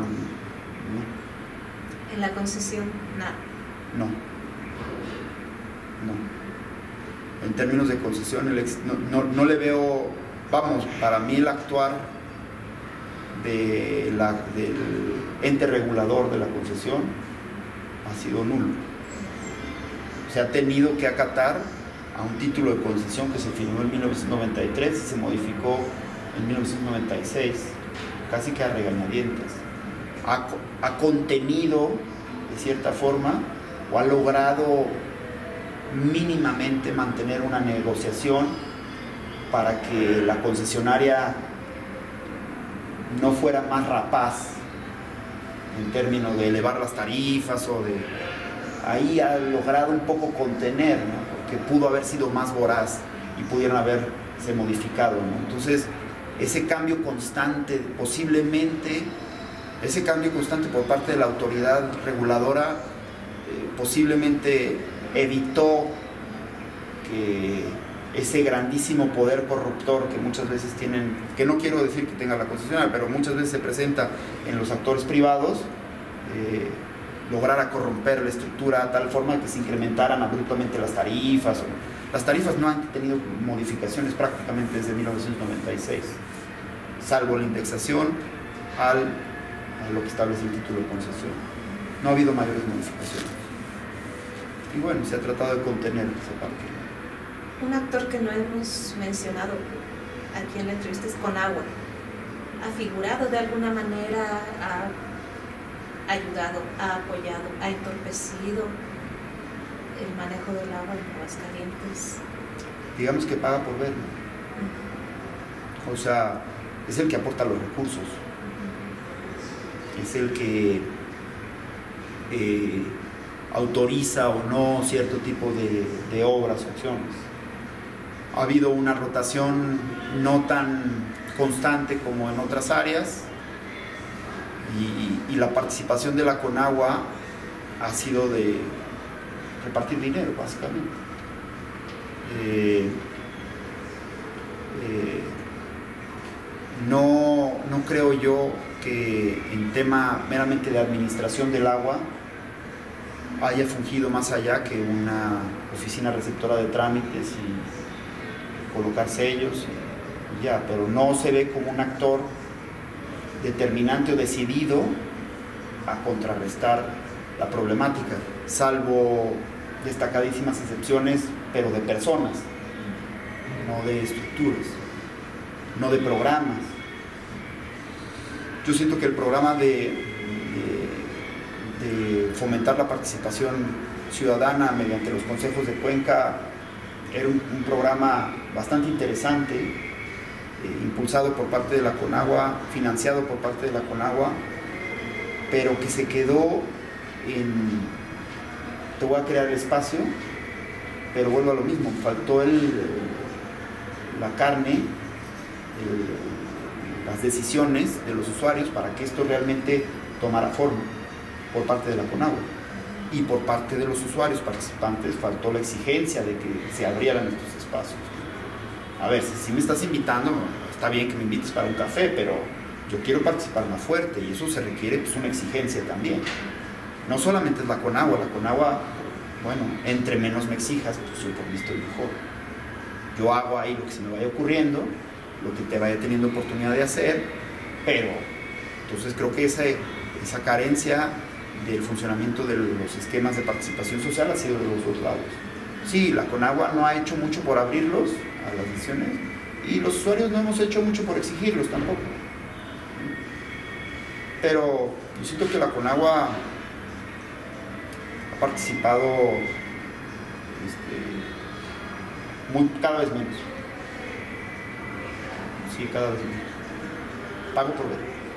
En la concesión, nada. No. No. En términos de concesión, el ex, no, no, no le veo, vamos, para mí el actuar de la, del ente regulador de la concesión ha sido nulo. Se ha tenido que acatar a un título de concesión que se firmó en mil novecientos noventa y tres y se modificó en mil novecientos noventa y seis, casi que a regañadientes. Ha, ha contenido, de cierta forma, o ha logrado mínimamente mantener una negociación para que la concesionaria no fuera más rapaz en términos de elevar las tarifas o de... Ahí ha logrado un poco contener, ¿no? Porque pudo haber sido más voraz y pudieron haberse modificado, ¿no? Entonces, ese cambio constante, posiblemente, ese cambio constante por parte de la autoridad reguladora, eh, posiblemente evitó que ese grandísimo poder corruptor que muchas veces tienen, que no quiero decir que tenga la concesionaria, pero muchas veces se presenta en los actores privados, eh, lograra corromper la estructura de tal forma que se incrementaran abruptamente las tarifas. Las tarifas no han tenido modificaciones prácticamente desde mil novecientos noventa y seis, salvo la indexación al, a lo que establece el título de concesión. No ha habido mayores modificaciones. Y bueno, se ha tratado de contener esa parte. Un actor que no hemos mencionado aquí en la entrevista es Conagua. ¿Ha figurado de alguna manera, ha ayudado, ha apoyado, ha entorpecido el manejo del agua en Aguascalientes? Digamos que paga por ver, ¿no? O sea, es el que aporta los recursos, uh-huh. Es el que eh, autoriza o no cierto tipo de, de obras o acciones. Ha habido una rotación no tan constante como en otras áreas y, y la participación de la Conagua ha sido de repartir dinero, básicamente. Eh, eh, no, no creo yo que en tema meramente de administración del agua haya fungido más allá que una oficina receptora de trámites y colocar sellos y ya, pero no se ve como un actor determinante o decidido a contrarrestar la problemática, salvo destacadísimas excepciones, pero de personas, no de estructuras, no de programas. Yo siento que el programa de, de, de fomentar la participación ciudadana mediante los consejos de Cuenca era un, un programa bastante interesante, eh, impulsado por parte de la Conagua, financiado por parte de la Conagua, pero que se quedó en, te voy a crear el espacio, pero vuelvo a lo mismo, faltó el, la carne, el, las decisiones de los usuarios para que esto realmente tomara forma por parte de la Conagua. Y por parte de los usuarios participantes faltó la exigencia de que se abrieran estos espacios. A ver, si, si me estás invitando, está bien que me invites para un café, pero yo quiero participar más fuerte y eso se requiere pues, una exigencia también. No solamente es la Conagua, la Conagua, bueno, entre menos me exijas, pues yo por mí estoy mejor. Yo hago ahí lo que se me vaya ocurriendo, lo que te vaya teniendo oportunidad de hacer, pero entonces creo que esa, esa carencia del funcionamiento de los esquemas de participación social ha sido de los dos lados. Sí, la Conagua no ha hecho mucho por abrirlos a las decisiones y los usuarios no hemos hecho mucho por exigirlos tampoco. pero yo siento que la Conagua ha participado este, muy, cada vez menos. Sí, cada vez menos. Pago por ver.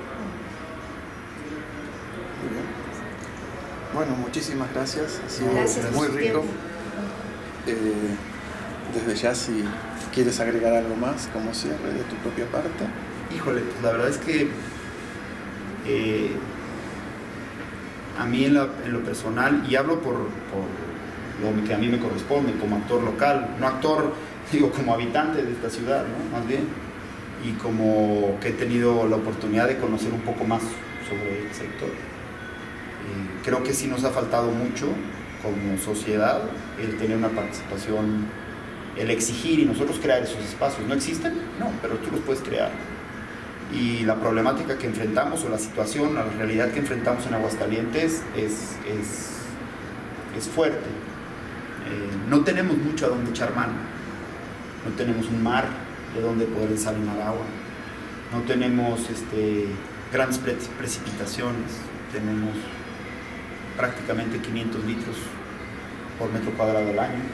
Muy bien. Bueno, muchísimas gracias. Ha sido Gracias muy por su rico. tiempo. Eh, desde ya, si quieres agregar algo más como cierre de tu propia parte. Híjole, pues la verdad es que eh, a mí en, la, en lo personal, y hablo por, por lo que a mí me corresponde como actor local, no actor, digo, como habitante de esta ciudad, ¿no? Más bien, y como que he tenido la oportunidad de conocer un poco más sobre el sector. Eh, creo que sí nos ha faltado mucho como sociedad el tener una participación, el exigir y nosotros crear esos espacios. ¿No existen? No, pero tú los puedes crear. Y la problemática que enfrentamos, o la situación, la realidad que enfrentamos en Aguascalientes es, es, es fuerte. Eh, no tenemos mucho a donde echar mano. No tenemos un mar de donde poder desalinar agua. No tenemos este, grandes pre precipitaciones. Tenemos prácticamente quinientos litros por metro cuadrado al año.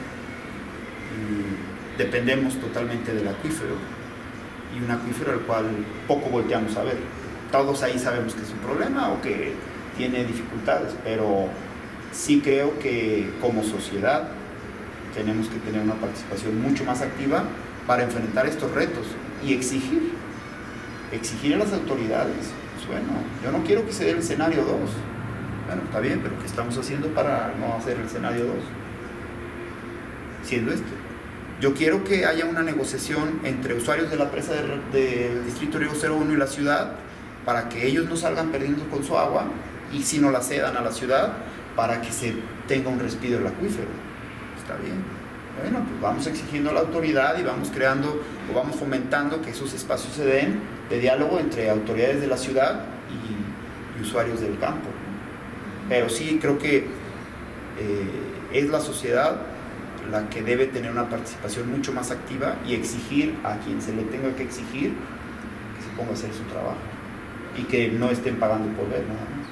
Y dependemos totalmente del acuífero, y un acuífero al cual poco volteamos a ver. Todos ahí sabemos que es un problema o que tiene dificultades, pero sí creo que como sociedad tenemos que tener una participación mucho más activa para enfrentar estos retos y exigir, exigir a las autoridades. Pues bueno, yo no quiero que se dé el escenario dos. Bueno, está bien, pero ¿qué estamos haciendo para no hacer el escenario dos? Siendo este. Yo quiero que haya una negociación entre usuarios de la presa del de Distrito Río cero uno y la ciudad, para que ellos no salgan perdiendo con su agua, y si no la cedan a la ciudad, para que se tenga un respiro del acuífero. Está bien. Bueno, pues vamos exigiendo a la autoridad y vamos creando o vamos fomentando que esos espacios se den de diálogo entre autoridades de la ciudad y, y usuarios del campo. Pero sí creo que eh, es la sociedad la que debe tener una participación mucho más activa y exigir a quien se le tenga que exigir que se ponga a hacer su trabajo y que no estén pagando por ver nada más.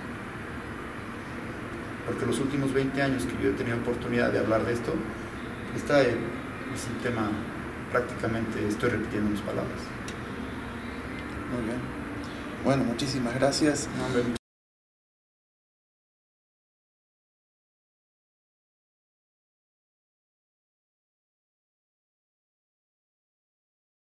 Porque los últimos veinte años que yo he tenido oportunidad de hablar de esto, esta es un tema, prácticamente estoy repitiendo mis palabras. Muy bien. Bueno, muchísimas gracias. No, hombre,